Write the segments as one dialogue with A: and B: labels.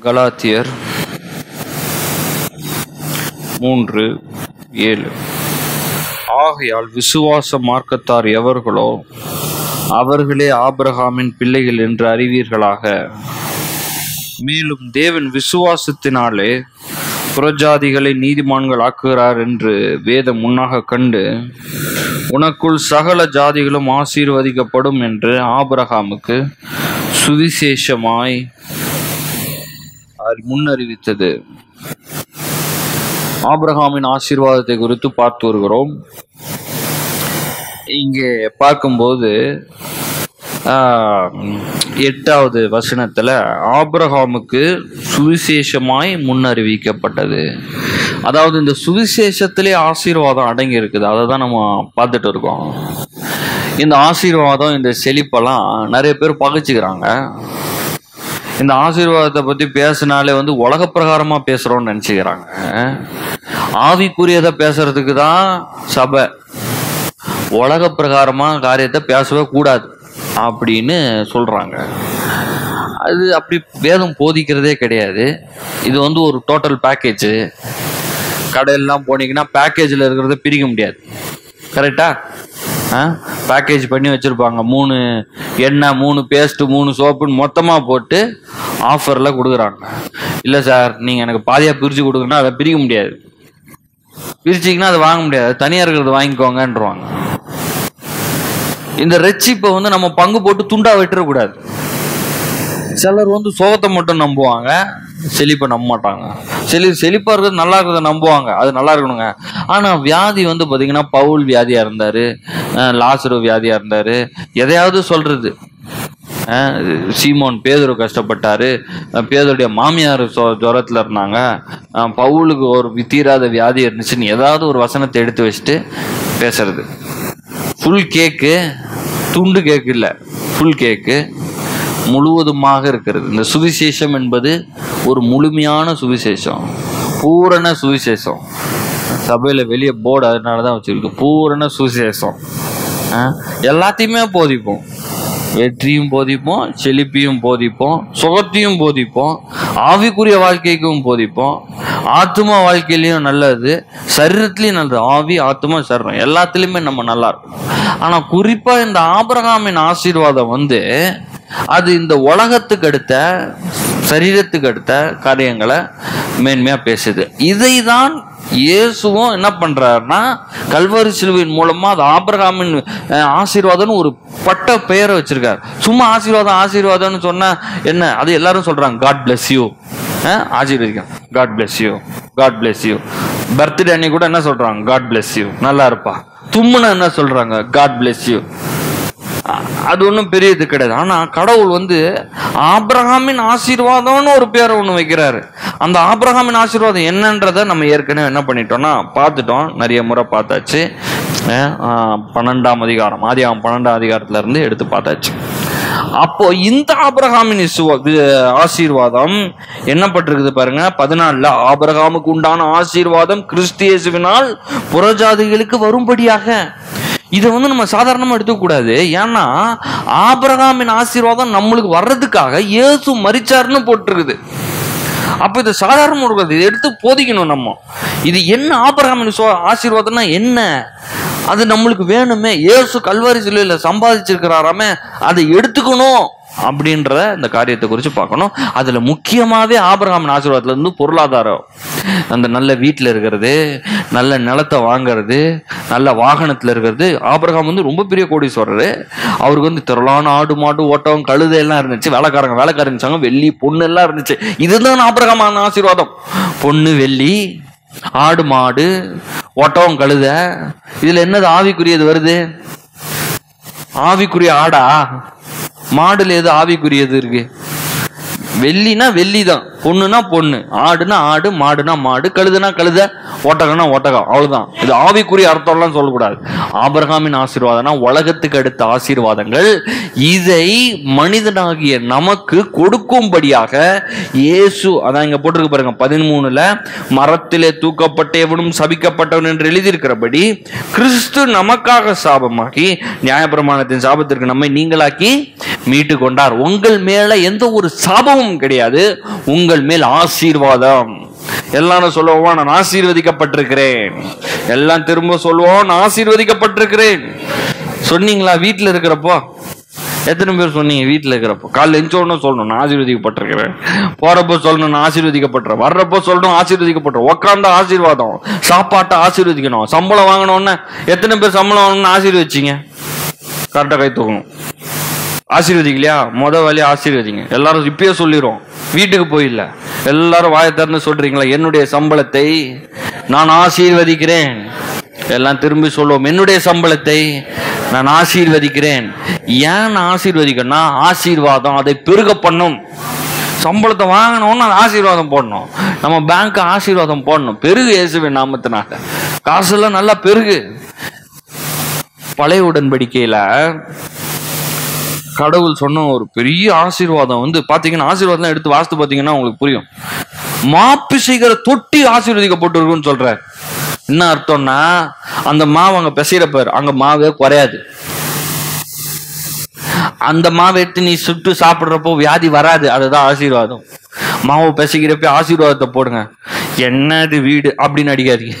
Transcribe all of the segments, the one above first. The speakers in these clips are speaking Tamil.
A: கலாத்தியர் 3:7. ஆகையால் விசுவாச மார்க்கத்தார் எவர்களோ அவர்களே ஆபிரகாமின் பிள்ளைகள் என்று அறிவீர்களாக. மேலும் தேவன் விசுவாசத்தினாலே புறஜாதிகளை நீதிமான்கள் ஆக்குகிறார் என்று வேதம் முன்னாக கண்டு, உனக்குள் சகல ஜாதிகளும் ஆசீர்வதிக்கப்படும் என்று ஆபிரகாமுக்கு சுவிசேஷமாய் முன்னறிவித்தது. ஆபிரகாமின் ஆசீர்வாதத்தை குறித்து பார்த்து வருகிறோம். இங்கே பார்க்கும்போது 8வது வசனத்துல ஆபிரகாமுக்கு சுவிசேஷமாய் முன்னறிவிக்கப்பட்டது. அதாவது இந்த சுவிசேஷத்திலே ஆசீர்வாதம் அடங்கி இருக்குது. அதை தான் நம்ம பார்த்துட்டு இருக்கோம். இந்த ஆசீர்வாதம், இந்த செழிப்பெல்லாம் நிறைய பேர் பகைச்சுக்கிறாங்க. இந்த ஆசீர்வாதத்தை பற்றி பேசினாலே உலக பிரகாரமாக பேசுகிறோன்னு நினச்சிக்கிறாங்க. ஆவிக்குரியதை பேசுறதுக்கு தான் சபை, உலக பிரகாரமாக காரியத்தை பேசவே கூடாது அப்படின்னு சொல்கிறாங்க. அது அப்படி வேதம் போதிக்கிறதே கிடையாது. இது ஒரு டோட்டல் பேக்கேஜ். கடையெல்லாம் போனீங்கன்னா பேக்கேஜில் இருக்கிறத பிரிக்க முடியாது. கரெக்டா? பேக்கேஜ் பண்ணி வச்சுருப்பாங்க. 3 எண்ணெய், 3 பேஸ்ட்டு, 3 சோப்புன்னு மொத்தமாக போட்டு ஆஃபரில் கொடுக்குறாங்க. இல்லை சார், நீங்கள் எனக்கு பாதியாக பிரித்து கொடுக்குறேன்னா அதை பிரிக்க முடியாது. பிரிச்சிங்கன்னா அதை வாங்க முடியாது. தனியாக இருக்கிறத வாங்கிக்கோங்கன்றவாங்க. இந்த ரட்சிப்பை நம்ம பங்கு போட்டு துண்டா வெட்டுறக்கூடாது. சிலர் சோகத்தை மட்டும் நம்புவாங்க, செழிப்பை நம்ப மாட்டாங்க. செழிப்பா இருக்கிறது, நல்லா இருக்கிறத நம்புவாங்க, அது நல்லா இருக்கணுங்க. ஆனா வியாதி பார்த்தீங்கன்னா பவுல் வியாதியா இருந்தாரு, லாசரு வியாதியா இருந்தாரு, எதையாவது சொல்றது. சீமோன் பேதுரு கஷ்டப்பட்டாரு, பேதுருடைய மாமியார் ஜுரத்துல இருந்தாங்க, பவுலுக்கு ஒரு தீராத வியாதி இருந்துச்சுன்னு ஏதாவது ஒரு வசனத்தை எடுத்து வச்சுட்டு பேசுறது. ஃபுல் கேக்கு, துண்டு கேக்கு இல்லை, ஃபுல் கேக்கு முழுவதுமாக இருக்கிறது. இந்த சுவிசேஷம் என்பது ஒரு முழுமையான சுவிசேஷம், பூரண சுவிசேஷம். சபையில் வெளியே போர்டு அதனால தான் வச்சிருக்கு, பூரண சுவிசேஷம். எல்லாத்தையுமே போதிப்போம். வெற்றியும் போதிப்போம், செழிப்பையும் போதிப்போம், சுகத்தையும் போதிப்போம், ஆவிக்குரிய வாழ்க்கைக்கும் போதிப்போம், ஆத்மா வாழ்க்கையிலையும் நல்லது, சரீரத்திலையும் நல்லது. ஆவி, ஆத்மா, சரீரம் எல்லாத்துலேயுமே நம்ம நல்லா இருக்கும். ஆனால் குறிப்பாக இந்த ஆபிரகாமின் ஆசீர்வாதம் அது இந்த உலகத்துக்கு அடுத்த, சரீரத்துக்கு அடுத்த காரியங்களை மேன்மையா பேசுது. இதை தான் இயேசுவும் என்ன பண்றாருன்னா, கல்வாரி சிலுவையின் மூலமா அது ஆபிரகாமின் ஆசீர்வாதம்னு ஒரு பட்ட பெயரை வச்சிருக்காரு. சும்மா ஆசீர்வாதம்னு சொன்னா என்ன, அது எல்லாரும் சொல்றாங்க காட் பிளஸ் யூ, ஆசீர்வதிக்கும், God bless you, God bless you. Birthday அன்னைக்கு கூட என்ன சொல்றாங்க, காட் பிளஸ் யூ, நல்லா இருப்பா. தும்முனா என்ன சொல்றாங்க, காட் பிளஸ் யூ. அது ஒன்றும் பெரிய இது கிடையாது. ஆனால் கடவுள் ஆபிரகாமின் ஆசீர்வாதம்னு ஒரு பேரை ஒன்று வைக்கிறாரு. அந்த ஆபிரகாமின் ஆசீர்வாதம் என்னன்றதை நம்ம ஏற்கனவே என்ன பண்ணிட்டோம்னா பார்த்துட்டோம், நிறைய முறை பார்த்தாச்சு. 12ஆம் அதிகாரம், ஆதியாகமம் 12ஆம் அதிகாரத்துல இருந்து எடுத்து பார்த்தாச்சு. அப்போ இந்த ஆபிரகாமின் ஆசீர்வாதம் என்னப்பட்டிருக்குது பாருங்க, 14ல ஆபிரகாமுக்கு உண்டான ஆசீர்வாதம் கிறிஸ்து இயேசுவினால் புறஜாதிகளுக்கு வரும்படியாக. இதை நம்ம சாதாரணமா எடுத்துக்கூடாது. ஏன்னா ஆபிரகாமின் ஆசீர்வாதம் நம்மளுக்கு வர்றதுக்காக இயேசு மரிச்சாருன்னு போட்டிருக்குது. அப்ப இது சாதாரணமா இருக்காது, இதை எடுத்து போதிக்கணும் நம்ம. இது என்ன ஆபிரகாமின் ஆசீர்வாதம்னா என்ன, அது நம்மளுக்கு வேணுமே. இயேசு கல்வாரி சிலுவையில சம்பாதிச்சிருக்கிறாராமே, அதை எடுத்துக்கணும் அப்படின்ற இந்த காரியத்தை குறித்து பார்க்கணும். அதுல முக்கியமாவே ஆபிரகாமின் ஆசீர்வாதத்துல இருந்து பொருளாதாரம், அந்த நல்ல வீட்டில் இருக்கிறது, நல்ல நிலத்தை வாங்கிறது, நல்ல வாகனத்துல இருக்கிறது. ஆபிரகாம் ரொம்ப பெரிய கோடீஸ்வரர். அவருக்கு திரளான ஆடு, மாடு, ஓட்டம், கழுதை எல்லாம் இருந்துச்சு. வேலைக்காரங்க வெள்ளி, பொண்ணு எல்லாம் இருந்துச்சு. இதுதான் ஆபிரகாமின் ஆசீர்வாதம். பொண்ணு, வெள்ளி, ஆடு, மாடு, ஓட்டம், கழுதை. இதுல என்னது ஆவிக்குரியது வருது? ஆவிக்குரிய ஆடா? மாடுல எது ஆவிக்குரியது இருக்கு? வெள்ளினா வெள்ளி தான், பொண்ணுனா பொண்ணு, ஆடுனா ஆடு, மாடுனா மாடு, கழுதுனா கழுத, ஒட்டகம்னா ஒட்டகம். அவ்வளவுதான். இது ஆவிக்குரிய அர்த்தம்லாம் சொல்லக்கூடாது. ஆபிரகாமின் ஆசீர்வாதம்னா உலகத்துக்கு அடுத்த ஆசீர்வாதங்கள். இதை மனிதனாகிய நமக்கு கொடுக்கும்படியாக இயேசு, அதான் இங்க போட்டிருக்கு பாருங்க 13ல, மரத்திலே தூக்கப்பட்டவனும் சபிக்கப்பட்டவன் என்று எழுதியிருக்கிறபடி கிறிஸ்து நமக்காக சாபமாகி நியாயப்பிரமாணத்தின் சாபத்திற்கு நம்மை நீங்களாக்கி மீட்டு கொண்டார். உங்கள் மேல எந்த ஒரு சாபமும் கிடையாது. உங்கள் உங்கள் மேல் ஆசீர்வாதம். எல்லாரும் சொல்லுவோம் நான் ஆசீர்வதிக்கப்பட்டிருக்கிறேன். எல்லாம் திரும்ப சொல்லுவோம் நான் ஆசீர்வதிக்கப்பட்டிருக்கிறேன். சொன்னீங்களா வீட்டுல இருக்கிறப்போ? எத்தனை பேர் சொன்னீங்க வீட்டுல இருக்கிறப்போ? காலைல எஞ்சோன்னு சொல்லணும் நான் ஆசீர்வதிக்கப்பட்டிருக்கிறேன், போறப்போ சொல்லணும் நான் ஆசீர்வதிக்கப்பட்டிருக்கேன், வர்றப்போ சொல்லணும் ஆசீர்வதிக்கப்பட்டிருக்கேன், உட்காந்த ஆசீர்வாதம், சாப்பாட்டை ஆசீர்வதிக்கணும், சம்பளம் வாங்கணும்னு எத்தனை பேர் சம்பளம் வாங்கணும்னு ஆசீர்வதிச்சிங்க? கரெக்டா கை தூக்கணும். ஆசீர்வதிக்கலையா? வேலையை ஆசீர்வதிங்க. எல்லாரும் இப்பயே சொல்லிடுவோம், வீட்டுக்கு போயில்ல எல்லாரும் வாயை திறந்து சொல்றீங்களா என்னுடைய சம்பளத்தை நான் ஆசீர்வதிக்கிறேன். எல்லாம் திரும்பி சொல்லுவோம் என்னுடைய சம்பளத்தை நான் ஆசீர்வதிக்கிறேன். ஏன் ஆசீர்வதிக்கணும்னா ஆசீர்வாதம் அதை பெருக பண்ணும். சம்பளத்தை வாங்கணும்னு ஆசீர்வாதம் போடணும். நம்ம பேங்க் ஆசீர்வாதம் போடணும். பெருகு இயேசுவின் நாமத்தினால காசுலாம் நல்லா பெருகு. பழைய உடன்படிக்கையில கடவுள் சொன்ன ஒரு பெரிய ஆசீர்வாதம் பாத்தீங்கன்னா, ஆசீர்வாதம் எடுத்து வாசித்து பாத்தீங்கன்னா உங்களுக்கு புரியும். மாப்பு செய்கிற தொட்டி ஆசீர்வதிக்கப்பட்டிருக்குன்னு சொல்ற. என்ன அர்த்தம்னா அந்த மாவு அங்க பிசைறப்பாரு, அங்க மாவே குறையாது. அந்த மாவை எடுத்து நீ சுட்டு சாப்பிடுறப்போ வியாதி வராது. அதுதான் ஆசீர்வாதம். மாவு பிசைக்கிறப்ப ஆசீர்வாதத்தை போடுங்க. என்னது வீடு அப்படின்னு அடிக்காதீங்க.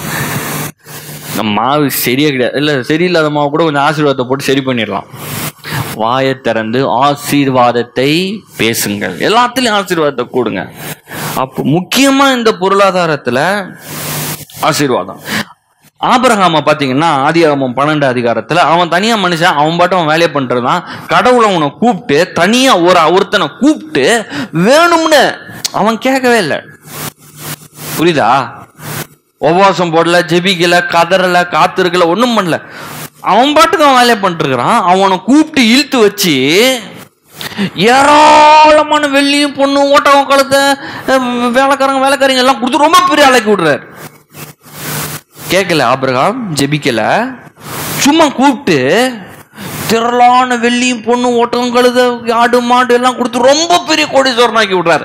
A: மாவு சரியா கிடையாது, இல்ல சரியில்லாத மாவு கூட கொஞ்சம் ஆசீர்வாதத்தை போட்டு சரி பண்ணிடலாம். வாயை திறந்து ஆசீர்வாதத்தை பேசுங்கள். எல்லாத்துலயும் ஆசீர்வாதத்தை கூடுங்க. அப்போ முக்கியமா இந்த பொருளாதாரத்துல ஆசீர்வாதம். ஆபிரகாம பாத்தீங்கன்னா ஆதியாகமம் 12 அதிகாரத்துல அவன் தனியா மனுஷன், அவன் பாட்டு அவன் வேலையை பண்றதுதான். கடவுளை அவனை கூப்பிட்டு தனியா ஒருத்தனை கூப்பிட்டு வேணும்னு அவன் கேட்கவே இல்லை. புரியுதா? உபவாசம் போடல, ஜெபிக்கல, கதறல, காத்திருக்கல, ஒண்ணும் பண்ணல. அவன் பாட்டுக்கு அவன் வேலையை பண்ணிட்டு இருக்கிறான். அவனை கூப்பிட்டு இழுத்து வச்சு ஏராளமான வெள்ளியும் பொண்ணு ஓட்டவன் கழுத்தை வேலைக்காரங்க எல்லாம் கொடுத்து ரொம்ப பெரிய ஆளைக்கு விடுறாரு. கேட்கல ஆபிரகாம், ஜெபிக்கல, சும்மா கூப்பிட்டு திரளான வெள்ளியும் பொண்ணு ஓட்டவன் கழுத ஆடு மாடு எல்லாம் கொடுத்து ரொம்ப பெரிய கோடீஸ்வரனாக்கி விடுறாரு.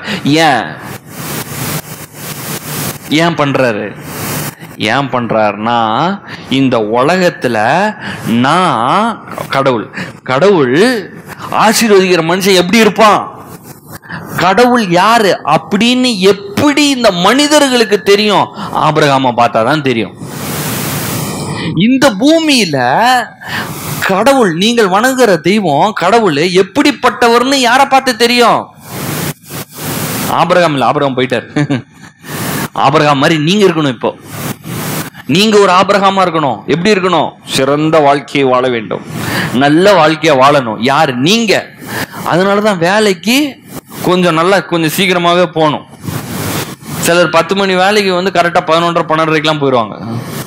A: ஏன் பண்றாரு? ஏன் பண்றாருன்னா இந்த உலகத்துல நான் கடவுள் ஆசீர்வதிக்கிற மனுஷன் எப்படி இருப்பான், கடவுள் யாரு அப்படின்னு எப்படி இந்த மனிதர்களுக்கு தெரியும்? ஆபிரகாம பார்த்தாதான் தெரியும். இந்த பூமியில கடவுள், நீங்கள் வணங்குகிற தெய்வம் கடவுள் எப்படிப்பட்டவர்னு யாரை பார்த்து தெரியும்? ஆபிரகாம் இல்ல, ஆபிரகாம் போயிட்டார். ஆபிரகாம் மாதிரி நீங்க இருக்கணும். இப்போ நீங்க ஒரு ஆபிரகாமா இருக்கணும். எப்படி இருக்கணும்? சிறந்த வாழ்க்கையை வாழ வேண்டும், நல்ல வாழ்க்கையை வாழணும். யாரு? நீங்க. அதனாலதான் வேலைக்கு கொஞ்சம் சீக்கிரமாவே போகணும். சிலர் 10 மணி வேலைக்கு கரெக்டா 11:30 12:30 போயிடுவாங்க.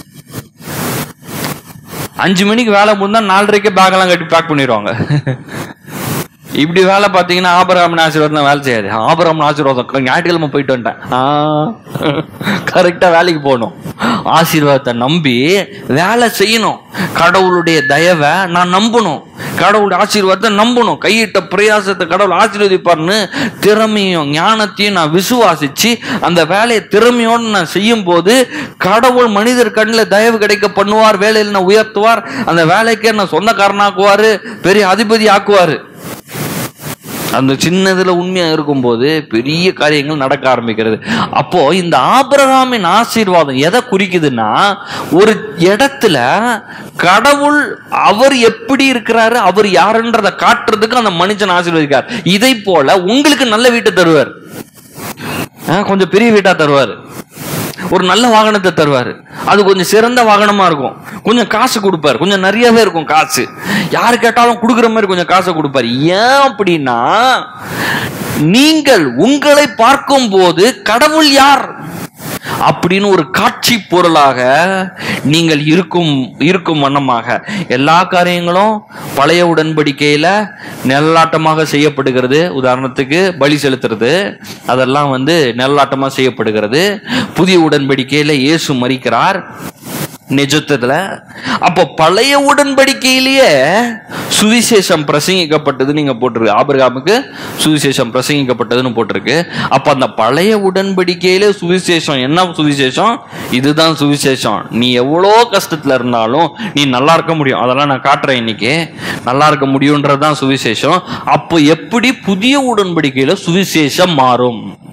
A: 5 மணிக்கு வேலை முடிந்தா 4:30 பேக்கெல்லாம் கட்டி பேக் பண்ணிடுவாங்க. இப்படி வேலை பார்த்தீங்கன்னா ஆபிரகாமின் ஆசீர்வாதம் வேலை செய்யாது. ஆபிரகாமின் ஆசீர்வாதம் ஞாயிற்றுக்கிழமை போயிட்டு வந்துட்டேன், கரெக்டா வேலைக்கு போகணும். ஆசீர்வாதத்தை நம்பி வேலை செய்யணும். கடவுளுடைய தயவை நான் நம்பணும், கடவுளுடைய ஆசீர்வாதத்தை நம்பணும். கையிட்ட பிரயாசத்தை கடவுள் ஆசீர்வதிப்பார்னு திறமையும் ஞானத்தையும் நான் விசுவாசிச்சு அந்த வேலையை திறமையோடு நான் செய்யும் போது கடவுள் மனிதர் கண்ணில் தயவு கிடைக்க பண்ணுவார். வேலையில் நான் உயர்த்துவார். அந்த வேலைக்கே நான் சொந்தக்காரனாக்குவாரு, பெரிய அதிபதி ஆக்குவாரு. அந்த சின்னதுல உண்மையா இருக்கும் போது பெரிய காரியங்கள் நடக்க ஆரம்பிக்கிறது. அப்போ இந்த ஆபிரகாமின் ஆசீர்வாதம் எதை குறிக்குதுன்னா, ஒரு இடத்துல கடவுள் அவர் எப்படி இருக்கிறாரு, அவர் யாருன்றதை காட்டுறதுக்கு அந்த மனுஷன் ஆசீர்வதிக்கார். இதை போல உங்களுக்கு நல்ல வீட்டை தருவார், கொஞ்சம் பெரிய வீட்டா தருவார், ஒரு நல்ல வாகனத்தை தருவாரு. அது கொஞ்சம் சிறந்த வாகனமா இருக்கும், கொஞ்சம் காசு கொடுப்பாரு, கொஞ்சம் நிறையவே இருக்கும் காசு. யாரு கேட்டாலும் கொடுக்குற மாதிரி கொஞ்சம் காசை கொடுப்பாரு. ஏன் அப்படின்னா, நீங்கள் உங்களை பார்க்கும் போது கடவுள் யார் அப்படின்னு ஒரு காட்சி பொருளாக நீங்கள் இருக்கும் வண்ணமாக எல்லா காரியங்களும் பழைய உடன்படிக்கையில நெல்லாட்டமாக செய்யப்படுகிறது. உதாரணத்துக்கு பலி செலுத்துறது, அதெல்லாம் நெல்லாட்டமாக செய்யப்படுகிறது. புதிய உடன்படிக்கையில இயேசு மரிக்கிறார் நிஜத்துல. அப்போ பழைய உடன்படிக்கையிலேயே சுவிசேஷம் பிரசங்கிக்கப்பட்டது நீங்க போட்டிருக்கு. ஆபிரகாமுக்கு சுவிசேஷம் பிரசங்கிக்கப்பட்டதுன்னு போட்டிருக்கு. அப்ப அந்த பழைய உடன்படிக்கையில சுவிசேஷம் என்ன சுவிசேஷம்? இதுதான் சுவிசேஷம். நீ எவ்வளோ கஷ்டத்துல இருந்தாலும் நீ நல்லா இருக்க முடியும். அதெல்லாம் நான் காட்டுறேன் இன்னைக்கு. நல்லா இருக்க முடியும்ன்றதுதான் சுவிசேஷம். அப்போ எப்படி புதிய உடன்படிக்கையில சுவிசேஷம் மாறும்?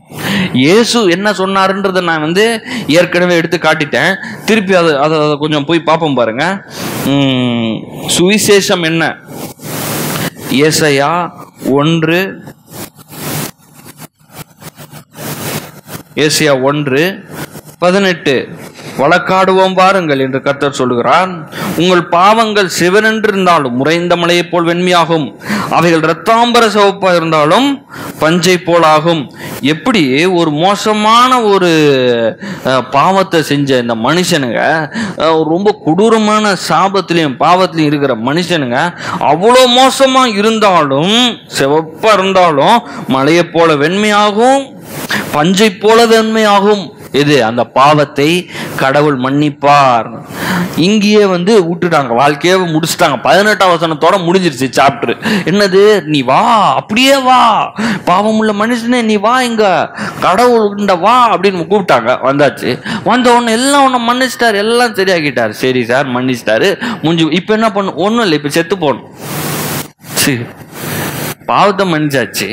A: இயேசு என்ன சொன்னாருன்றத நான் ஏற்கனவே எடுத்து காட்டிட்டேன். திருப்பி அதை கொஞ்சம் போய் பார்ப்போம் பாருங்க. சுவிசேஷம் என்ன? ஏசாயா 1:18 வழக்காடுவோம் வாருங்கள் என்று கர்த்தர் சொல்லுகிறார். உங்கள் பாவங்கள் சிவனென்றிருந்தாலும் உறைந்த மலையை போல் வெண்மையாகும், அவைகள் இரத்தாம்பர சிவப்பா இருந்தாலும் பஞ்சை போலாகும். எப்படி ஒரு மோசமான ஒரு பாவத்தை செஞ்ச இந்த மனுஷனுங்க, ரொம்ப கொடூரமான சாபத்திலையும் பாவத்திலையும் இருக்கிற மனுஷனுங்க அவ்வளோ மோசமா இருந்தாலும் சிவப்பா இருந்தாலும் மலையை போல வெண்மையாகும், பஞ்சை போல வெண்மையாகும். இது அந்த பாவத்தை கடவுள் மன்னிப்பார். இங்கேயே விட்டுட்டாங்க, வாழ்க்கையே முடிச்சுட்டாங்க. 18ஆம் வசனத்தோட முடிஞ்சிருச்சு சாப்டர். என்னது? நீ வா, அப்படியே வா, பாவம் உள்ள மனுஷனே நீ வா, இங்க கடவுள் வா அப்படின்னு கூப்பிட்டாங்க. வந்தாச்சு. வந்த உடனே எல்லாம் ஒன்னும் மன்னிச்சிட்டாரு, எல்லாம் சரியாக்கிட்டாரு. சரி சார் மன்னிச்சிட்டாரு, முடிஞ்சு. இப்ப என்ன பண்ணும்? ஒன்றும் இல்லை, இப்ப செத்து போகணும். பாவத்தை மன்னிச்சாச்சு,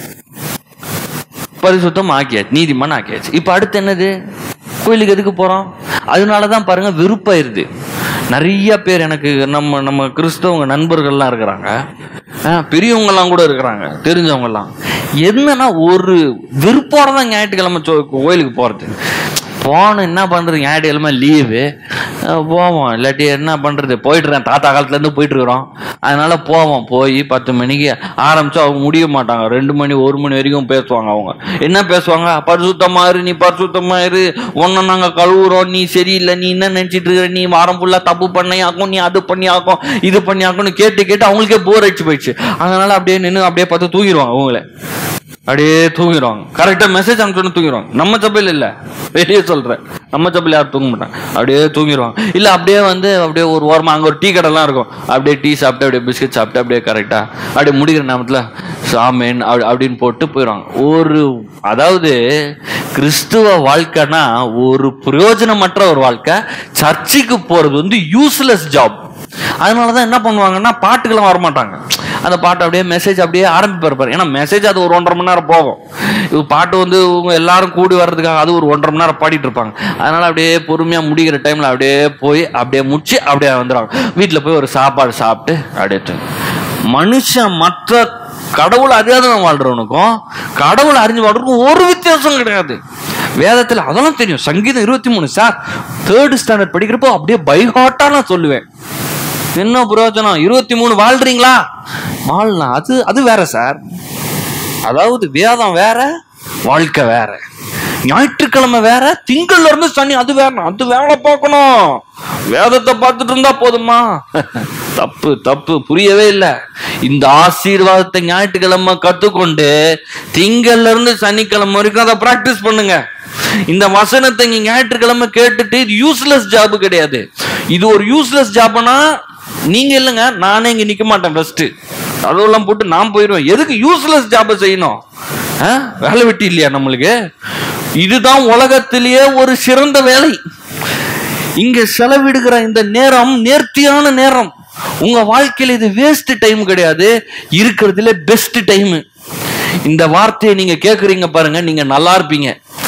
A: பரிசுத்தம் ஆக்கியாச்சு, நீதிமான் ஆக்கியாச்சு. இப்ப அடுத்து என்னது? கோயிலுக்கு எதுக்கு போறோம்? அதனாலதான் பாருங்க வெறுப்பாயிருது. நிறைய பேர் எனக்கு நம்ம கிறிஸ்தவங்க நண்பர்கள்லாம் இருக்கிறாங்க, பெரியவங்கெல்லாம் கூட இருக்கிறாங்க, தெரிஞ்சவங்கெல்லாம். என்னன்னா ஒரு வெறுப்போட தான் ஞாயிற்றுக்கிழமை கோயிலுக்கு போறது. போகணும், என்ன பண்ணுறது, ஞாயிற்றுக்கிழமை லீவு போவோம். இல்லாட்டி என்ன பண்ணுறது, போயிட்டுருக்கேன், தாத்தா காலத்துலேருந்து போயிட்டுருக்குறோம். அதனால் போவோம். போய் 10 மணிக்கு ஆரம்பித்தா அவங்க முடிய மாட்டாங்க, 2 மணி 1 மணி வரைக்கும் பேசுவாங்க. அவங்க என்ன பேசுவாங்க? பரிசுத்தமாயிரு, நீ பரிசுத்தமாயிரு, ஒன்றை நாங்கள் கழுவுறோம், நீ சரியில்லை, நீ என்ன நினச்சிட்டு இருக்கிற, நீ வாரம் ஃபுல்லாக தப்பு பண்ணியாக்கும், நீ அது பண்ணியாக்கும், இது பண்ணியாக்கும்னு கேட்டு அவங்களுக்கே போர் அடிச்சு போயிடுச்சு. அதனால் அப்படியே நின்று அப்படியே பார்த்து தூங்கிடுவாங்க. அவங்களே அப்படியே தூங்கிடுவாங்க. கரெக்டா மெசேஜ் அனுப்பிச்சோன்னு தூங்கிடுவாங்க. நம்ம சபையில் இல்லை, வெளியே சொல்றேன், நம்ம சபையில் யாரும் தூங்க மாட்டாங்க, அப்படியே தூங்கிடுவாங்க. இல்லை அப்படியே அப்படியே ஒரு ஓரமாக அங்கே ஒரு டீ கடைலாம் இருக்கும், அப்படியே டீ சாப்பிட்டு அப்படியே பிஸ்கட் சாப்பிட்டு அப்படியே கரெக்டா அப்படியே முடிக்கிற நேரத்தில் சாமேன் அப்படின்னு போட்டு போயிடுவாங்க. அதாவது கிறிஸ்துவ வாழ்க்கைனா ஒரு பிரயோஜனமற்ற ஒரு வாழ்க்கை. சர்ச்சுக்கு போறது யூஸ்லெஸ் ஜாப். அதனாலதான் என்ன பண்ணுவாங்கன்னா பாட்டுக்கெல்லாம் வரமாட்டாங்க. அந்த பாட்டு அப்படியே மெசேஜ் அப்படியே ஆரம்பிப்பாரு. ஏன்னா மெசேஜ் அது ஒரு 1.5 மணி நேரம் போகும். இது பாட்டு எல்லாரும் கூடி வர்றதுக்காக அது ஒரு 1.5 மணி நேரம் பாடிட்டு இருப்பாங்க. அதனால அப்படியே பொறுமையா முடிக்கிற டைம்ல அப்படியே போய் அப்படியே முடிச்சு அப்படியே வந்துடுவாங்க. வீட்டில் போய் ஒரு சாப்பாடு சாப்பிட்டு அப்படியே மனுஷன் மற்ற கடவுள் அறியாத வாழ்றவனுக்கும் கடவுள் அறிஞ்சு வாழ்றதுக்கும் ஒரு வித்தியாசம் கிடையாது. வேதத்தில் அதெல்லாம் தெரியும். சங்கீதம் 23 சார் 3rd ஸ்டாண்டர்ட் படிக்கிறப்போ அப்படியே பைஹார்ட்டா நான் சொல்லுவேன். என்ன பிரயோஜனம்? 23 வாழ்றீங்களா? வாழலாம், அது வேற சார். அதாவது வேதம் வேற, வாழ்க்கை வேற. ஞாயிற்றுக்கிழமை வேற, திங்கள்ல இருந்து சனி அது வேற. அது வேலை பார்க்கணும். வேதத்தை பார்த்துட்டு இருந்தா போதுமா? தப்பு தப்பு, புரியவே இல்லை. இந்த ஆசீர்வாதத்தை ஞாயிற்றுக்கிழமை கத்துக்கொண்டு திங்கள்ல இருந்து சனிக்கிழமை வரைக்கும் அதை பிராக்டிஸ் பண்ணுங்க. இந்த வசனத்தை நீங்க ஞாயிற்றுக்கிழமை கேட்டுட்டு இது யூஸ்லெஸ் ஜாப் கிடையாது. இது ஒரு யூஸ்லெஸ் ஜாப்னா நீங்க இல்லைங்க, நானே இங்க நிக்க மாட்டேன். ஃபர்ஸ்ட் அதெல்லாம் போட்டு நான் போயிடுவேன். எதுக்கு யூஸ்லெஸ் ஜாப் செய்யணும்? வேலை வெட்டி இல்லையா நம்மளுக்கு? இதுதான் உலகத்திலேயே ஒரு சிறந்த வேலை. இங்க செலவிடுகிற இந்த நேரம் நேர்த்தியான நேரம். உங்க வாழ்க்கையில இது வேஸ்ட் டைம் கிடையாது, இருக்கிறதுல பெஸ்ட் டைம். இந்த வார்த்தையை நீங்க கேக்குறீங்க பாருங்க, நீங்க நல்லா இருப்பீங்க.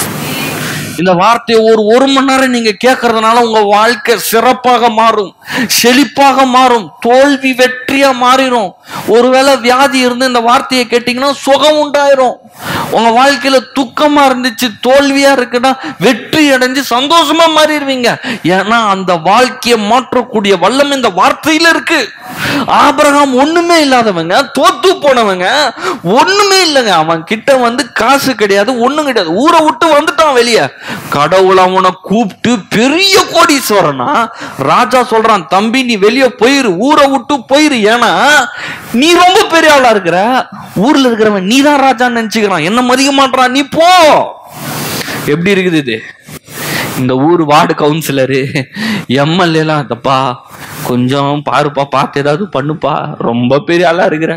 A: இந்த வார்த்தையை ஒரு மணி நேரம் நீங்க கேட்கறதுனால உங்க வாழ்க்கை சிறப்பாக மாறும், செழிப்பாக மாறும், தோல்வி வெற்றியா மாறிடும். ஒருவேளை வியாதி இருந்து இந்த வார்த்தையை கேட்டீங்கன்னா சுகம் உண்டாயிரும். உங்க வாழ்க்கையில துக்கமா இருந்துச்சு, தோல்வியா இருக்குன்னா வெற்றி அடைஞ்சு சந்தோஷமா மாறிடுவீங்க. ஏன்னா அந்த வாழ்க்கையை மாற்றக்கூடிய வல்லமை இந்த வார்த்தையில இருக்கு. ஆபிரகாம் ஒண்ணுமே இல்லாதவங்க, தோத்து போனவங்க, ஒண்ணுமே இல்லைங்க. அவன் கிட்ட காசு கிடையாது, ஒண்ணும் கிடையாது. ஊரை விட்டு வந்துட்டான் வெளியே. கடவுள் அவனை கூப்பிட்டு பெரிய கோடீஸ்வரனா ராஜா சொல்றான், தம்பி நீ வெளியே போயிரு, ஊரை விட்டு போயிரு. ஏன்னா நீ ரொம்ப பெரிய ஆளா இருக்கிற, ஊர்ல இருக்கிறவன் நீ தான் ராஜான்னு நினைச்சுக்கிறான், என்ன மதிக்க மாட்டான், நீ போ. எப்படி இருக்குது இது? இந்த ஊர் வார்டு கவுன்சிலரு எம்எல்ஏ எல்லாம் தப்பா கொஞ்சம் பாருப்பா, பார்த்து ஏதாவது பண்ணுப்பா, ரொம்ப பெரிய ஆளா இருக்கிற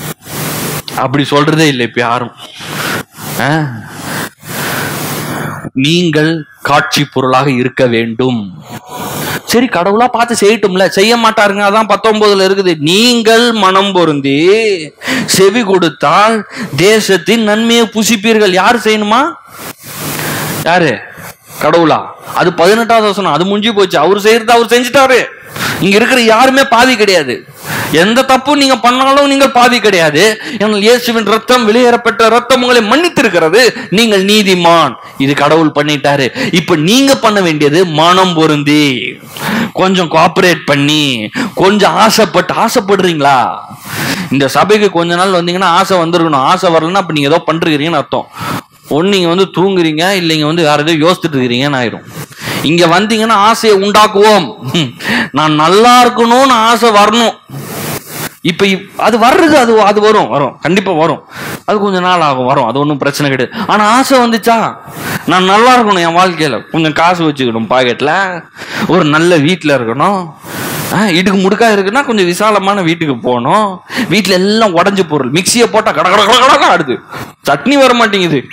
A: அப்படி சொல்றதே இல்லை இப்ப யாரும். நீங்கள் காட்சி பொருளாக இருக்க வேண்டும். சரி, கடவுளா பார்த்து செய்யட்டும்ல, செய்ய மாட்டாருங்க. அதான் 19 இருக்குது. நீங்கள் மனம் பொருந்தி செவி கொடுத்தால் தேசத்தின் நன்மையை புசிப்பீர்கள். யாரு செய்யணுமா? யாரு? கடவுளா? அது 18வது வசனம். அது முடிஞ்சு போச்சு. அவர் செய்யறது அவர் செஞ்சுட்டாரு. இங்க இருக்கிற யாருமே பாவி கிடையாது. எந்த தப்பும் நீங்க பண்ணாலும் நீங்கள் பாவி கிடையாது. இயேசுவின் ரத்தம், வெளியேறப்பட்ட ரத்தம் உங்களை மன்னித்திருக்கிறது. நீங்கள் நீதிமான். இது கடவுள் பண்ணிட்டாரு. இப்ப நீங்க பண்ண வேண்டியது மனம் பொருந்தி, கொஞ்சம் கோஆபரேட் பண்ணி, கொஞ்சம் ஆசைப்படுறீங்களா? இந்த சபைக்கு கொஞ்ச நாள் வந்தீங்கன்னா ஆசை வந்திருக்கணும். ஆசை வரலன்னா அப்ப நீங்க ஏதோ பண்றீங்கன்னு அர்த்தம். ஒன்னு நீங்க தூங்குறீங்க, இல்லைங்க வேற ஏதோ யோசிச்சுட்டு இருக்கிறீங்கன்னு ஆயிரும். இங்க வந்தீங்கன்னா ஆசையை உண்டாக்குவோம். நான் நல்லா இருக்கணும்னு ஆசை வரணும். இப்ப அது வர்றது, அது வரும் கண்டிப்பா வரும். அது கொஞ்சம் நாள் ஆகும், வரும். அது ஒன்றும் பிரச்சனை கிடையாது. ஆனா ஆசை வந்துச்சா, நான் நல்லா இருக்கணும், என் வாழ்க்கையில கொஞ்சம் காசு வச்சுக்கணும் பாக்கெட்ல, ஒரு நல்ல வீட்டுல இருக்கணும், இடுக்கு முடுக்கா இருக்குன்னா கொஞ்சம் விசாலமான வீட்டுக்கு போகணும். வீட்டுல எல்லாம் உடஞ்ச பொருள், மிக்சியை போட்டா கட கட கட கட ஆடுது, சட்னி வர மாட்டேங்குது.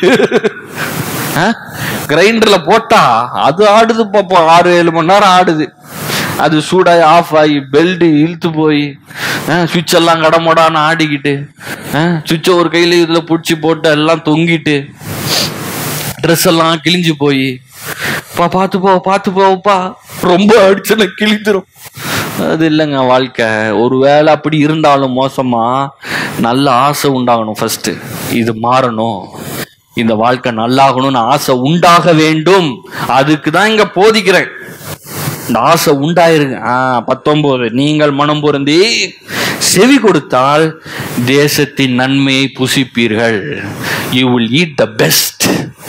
A: கிரைண்டர்ல போட்டா அது ஆடுது பாப்போம், 6-7 மணி நேரம் ஆடுது. அது சூடாகி ஆஃப் ஆகி பெல்ட் இழுத்து போய் சுவிட்ச் எல்லாம் கடமோடான்னு ஆடிக்கிட்டு, சுவிட்சை ஒரு கையில இதுல பிடிச்சி போட்டு எல்லாம் தொங்கிட்டு, ட்ரெஸ் எல்லாம் கிழிஞ்சு போய், பார்த்து போப்பா ரொம்ப அடிச்சுன்னு கிழித்துரும். அது இல்லைங்க வாழ்க்கை. ஒருவேளை அப்படி இருந்தாலும் மோசமா, நல்ல ஆசை உண்டாகணும். ஃபர்ஸ்ட் இது மாறணும், இந்த வாழ்க்கை நல்லாகணும்னு ஆசை உண்டாக வேண்டும். அதுக்கு தான் இங்க போதிக்கிறேன். இந்த ஆசை உண்டாயிருங்க. 19 நீங்கள் மனம் பொருந்தி செவி கொடுத்தால் தேசத்தின் நன்மையை புசிப்பீர்கள். You will eat the best.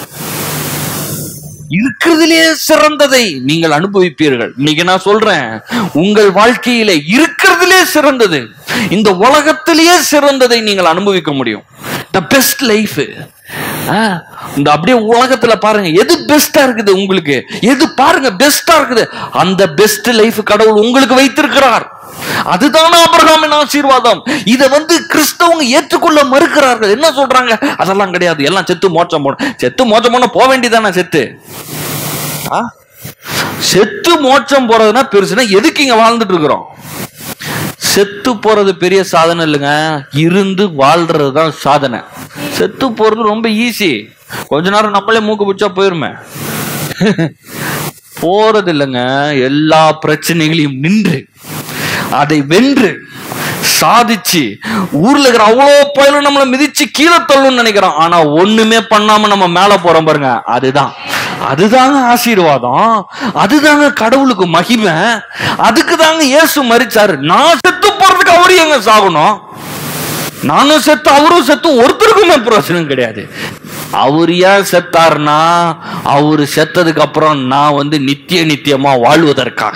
A: இருக்கிறதுலே சிறந்ததை நீங்கள் அனுபவிப்பீர்கள். இன்னைக்கு நான் சொல்றேன், உங்கள் வாழ்க்கையில இருக்கிறதுலே சிறந்தது, இந்த உலகத்திலேயே சிறந்ததை நீங்கள் அனுபவிக்க முடியும். the best life. இந்த அப்படியே உலகத்துல பாருங்க எது பெஸ்டா இருக்குது உங்களுக்கு, எது பாருங்க பெஸ்டா இருக்குது, அந்த பெஸ்ட் லைஃப் கடவுள் உங்களுக்கு வைத்திருக்கிறார். அதுதான் ஆபிரகாமின் ஆசீர்வாதம். இத கிறிஸ்தவங்க ஏற்றுக்கொள்ள மறுக்கிறார்கள். என்ன சொல்றாங்க? அதெல்லாம் கிடையாது, எல்லாம் செத்து மோட்சம் போன போக வேண்டியதானே. செத்து மோட்சம் போறதுன்னா பெருசுனா எதுக்கு இங்க வாழ்ந்துட்டு இருக்கிறோம்? செத்து போறது பெரிய சாதனை இல்லைங்க, இருந்து வாழ்றது தான் சாதனை. செத்து போறது ரொம்ப ஈஸி, கொஞ்ச நேரம் நம்மளே மூக்கு பிடிச்சா போயிருமே. போறது இல்லைங்க, எல்லா பிரச்சனைகளையும் நின்று அதை வென்று சாதிச்சு ஊர்ல இருக்கிற அவ்வளோ பயிலும் நம்மளை மிதிச்சு கீழே தள்ளணும்னு நினைக்கிறோம். ஆனா ஒண்ணுமே பண்ணாம நம்ம மேல போறோம் பாருங்க, அதுதாங்க ஆசீர்வாதம், அதுதாங்க கடவுளுக்கு மகிமை, அதுக்கு தாங்க இயேசு மரிச்சாரு. நான் செத்து போறதுக்கு அவரு எங்க சாகணும்? நானும் செத்து அவரும் செத்து ஒருத்தருக்குமே பிரச்சனை கிடையாது. அவர் ஏன் செத்தாருன்னா, அவரு செத்ததுக்கு அப்புறம் நான் நித்தியமா வாழ்வதற்காக.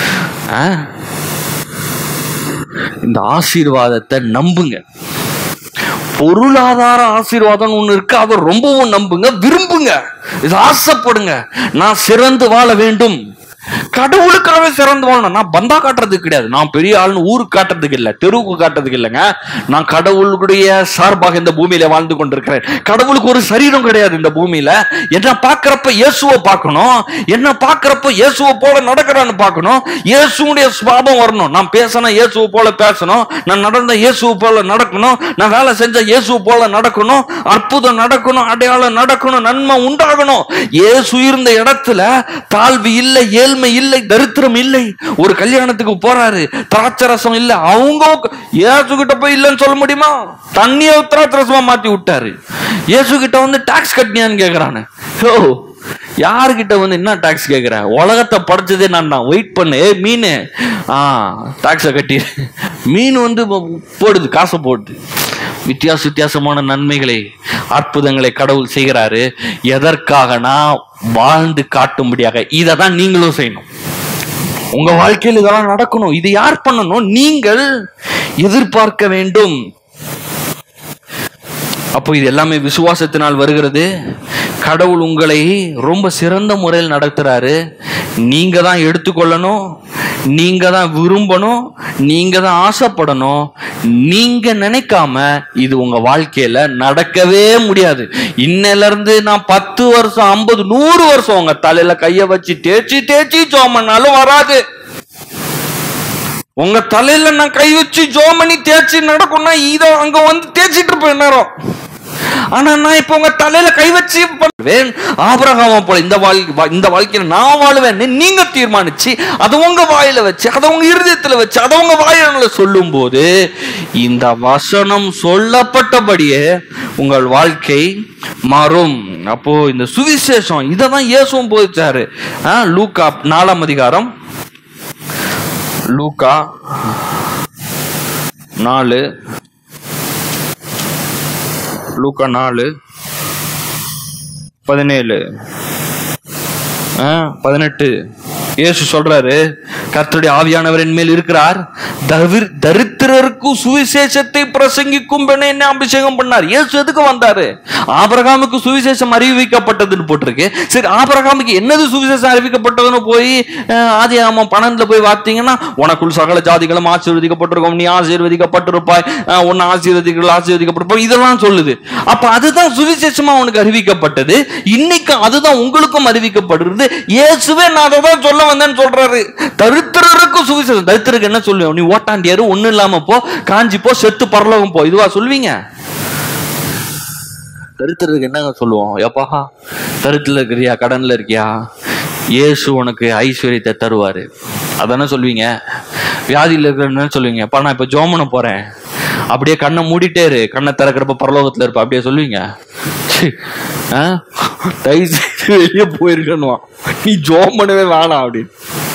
A: இந்த ஆசீர்வாதத்தை நம்புங்க. பொருளாதார ஆசீர்வாதம் ஒண்ணு இருக்கு, அதை ரொம்பவும் நம்புங்க, விரும்புங்க, இது ஆசைப்படுங்க. நான் சிறந்து வாழ வேண்டும், கடவுளுக்காகவே சிறந்து வாழணும். நான் பந்தா காட்டுறதுக்கு கிடையாது, நான் பெரிய ஆளுன்னு ஊருக்கு காட்டுறதுக்கு இல்லை, தெருவுக்கு காட்டுறதுக்கு இல்லைங்க. நான் கடவுளுடைய சார்பாக இந்த பூமியில வாழ்ந்து கொண்டிருக்கிறேன். கடவுளுக்கு ஒரு சரீரம் கிடையாது இந்த பூமியில. என்ன பார்க்கிறப்ப இயேசுவை பார்க்கணும், என்ன பார்க்கிறப்ப இயேசுவை போல நடக்கிறான்னு பார்க்கணும், இயேசுடைய சுபாவம் வரணும். நான் பேசினா இயேசுவை போல பேசணும், நான் நடந்த இயேசுவை போல நடக்கணும், நான் வேலை செஞ்ச இயேசுவை போல நடக்கணும், அற்புதம் நடக்கணும், அடையாளம் நடக்கணும், நன்மை உண்டாகணும். இயேசு இருந்த இடத்துல தாழ்வு இல்லை, ஏழ்மை இல்லை, தரித்திரம் இல்லை. ஒரு கல்யாணத்துக்கு போறாரு, திராட்சரசம் இல்ல, அவங்க இயேசு கிட்ட போய் இல்லைன்னு சொல்ல முடியுமா? தண்ணியை திராட்சரசமா மாத்தி விட்டாரு. இயேசு கிட்ட டாக்ஸ் கட்டினியான்னு கேக்குறானு. யாருக்கிட்ட என்ன டாக்ஸ் கேக்குற? உலகத்தை படைச்சதே நான் தான். வெயிட் பண்ணு, மீன் டாக்ஸ கட்டி, மீன் போடுது, காசை போடுது. வித்தியாசமான நன்மைகளை, அற்புதங்களை கடவுள் செய்கிறாரு. எதற்காகனா வாழ்ந்து காட்டும்படியாக. இதை தான் நீங்களும் செய்யணும். உங்க வாழ்க்கையில் இதெல்லாம் நடக்கணும். இது யார் பண்ணணும்? நீங்கள் எதிர்பார்க்க வேண்டும். அப்போ இது எல்லாமே விசுவாசத்தினால் வருகிறது. கடவுள் உங்களை ரொம்ப சிறந்த முறையில் நடத்துறாரு. நீங்க தான் எடுத்துக்கொள்ளணும், நீங்க தான் விரும்பணும், நீங்க தான் ஆசைப்படணும். நீங்க நினைக்காம இது உங்க வாழ்க்கையில நடக்கவே முடியாது. இன்னையில இருந்து நான் 10 வருஷம் 50 100 வருஷம் உங்க தலையில கைய வச்சு தேய்ச்சி ஜோம் பண்ணாலும் வராது. உங்க தலையில நான் கை வச்சு ஜோம் பண்ணி தேய்ச்சி நடக்கும்னா இதோ அங்க வந்து தேய்ச்சிட்டு இருப்பேன் நேரம். ஆனா நான் இப்ப உங்க தலையில கை வச்சு பண்ணுவேன். ஆபிரகாமை போல இந்த வாழ்க்கையில நான் வாழுவேன் நீங்க தீர்மானிச்சு அதை உங்க வாயில வச்சு, அதை உங்க இருதயத்துல வச்சு, அதை உங்க வாயில சொல்லும் போது இந்த வசனம் சொல்லப்பட்டபடியே உங்கள் வாழ்க்கை மாறும். அப்போ இந்த சுவிசேஷம் இததான் இயேசுவும் போதிச்சாரு. லூக்கா 4ஆம் அதிகாரம், லூக்கா 4 லூக்கா 4:17-18 இயேசு சொல்றாரு, கர்த்தருடைய ஆவியானவர் என் மேல் இருக்கிறார், தரித்திரருக்கு சுவிசேஷத்தை பிரசங்கிக்கும் என்ன அபிஷேகம் பண்ணார். இயேசு எதுக்கு வந்தாரு? ஆபிரகாமுக்கு சுவிசேஷம் அறிவிக்கப்பட்டதுன்னு போட்டிருக்கு. சரி, ஆபிரகாமுக்கு என்னது சுவிசேஷம் அறிவிக்கப்பட்டதுன்னு போய் ஆதியாகமம் 12 போய் பார்த்தீங்கன்னா, உனக்குள் சகல ஜாதிகளும் ஆசீர்வதிக்கப்பட்டிருக்கும், நீ ஆசீர்வதிக்கப்பட்டிருப்பாய், உன்னை ஆசீர்வதிக்கப்பட்டிருப்பாய், இதெல்லாம் சொல்லுது. அப்ப அதுதான் சுவிசேஷமா உனக்கு அறிவிக்கப்பட்டது. இன்னைக்கு அதுதான் உங்களுக்கும் அறிவிக்கப்படுறது. இயேசுவே நான் அதை தான் சொல்ல வந்தேன்னு சொல்றாரு. தரித்திரருக்கு சுவிசேஷம். தரித்திரருக்கு என்ன சொல்லுவோம்? நீ ஓட்டாண்டியாரு, ஒண்ணு இல்லாம போ, காஞ்சி போ, செத்து பரலோகம் போ, இதுவா சொல்லுவீங்க? தரித்திரருக்கு என்னங்க சொல்லுவோம்? எப்பா தரித்திரத்துல இருக்கிறியா, கடன்ல இருக்கியா, இயேசு உனக்கு ஐஸ்வர்யத்தை தருவாரு, அதானே சொல்வீங்க. வியாதியில இருக்கிறன்னு சொல்லுவீங்க, அப்பா நான் இப்ப ஜோமன போறேன், அப்படியே கண்ணை மூடிட்டே இரு, கண்ணை திறக்கிறப்ப பரலோகத்துல இருப்ப, அப்படியே சொல்லுவீங்க. வெளியே போயிருக்கணும், நீ ஜோமனவே வேணாம் அப்படின்னு.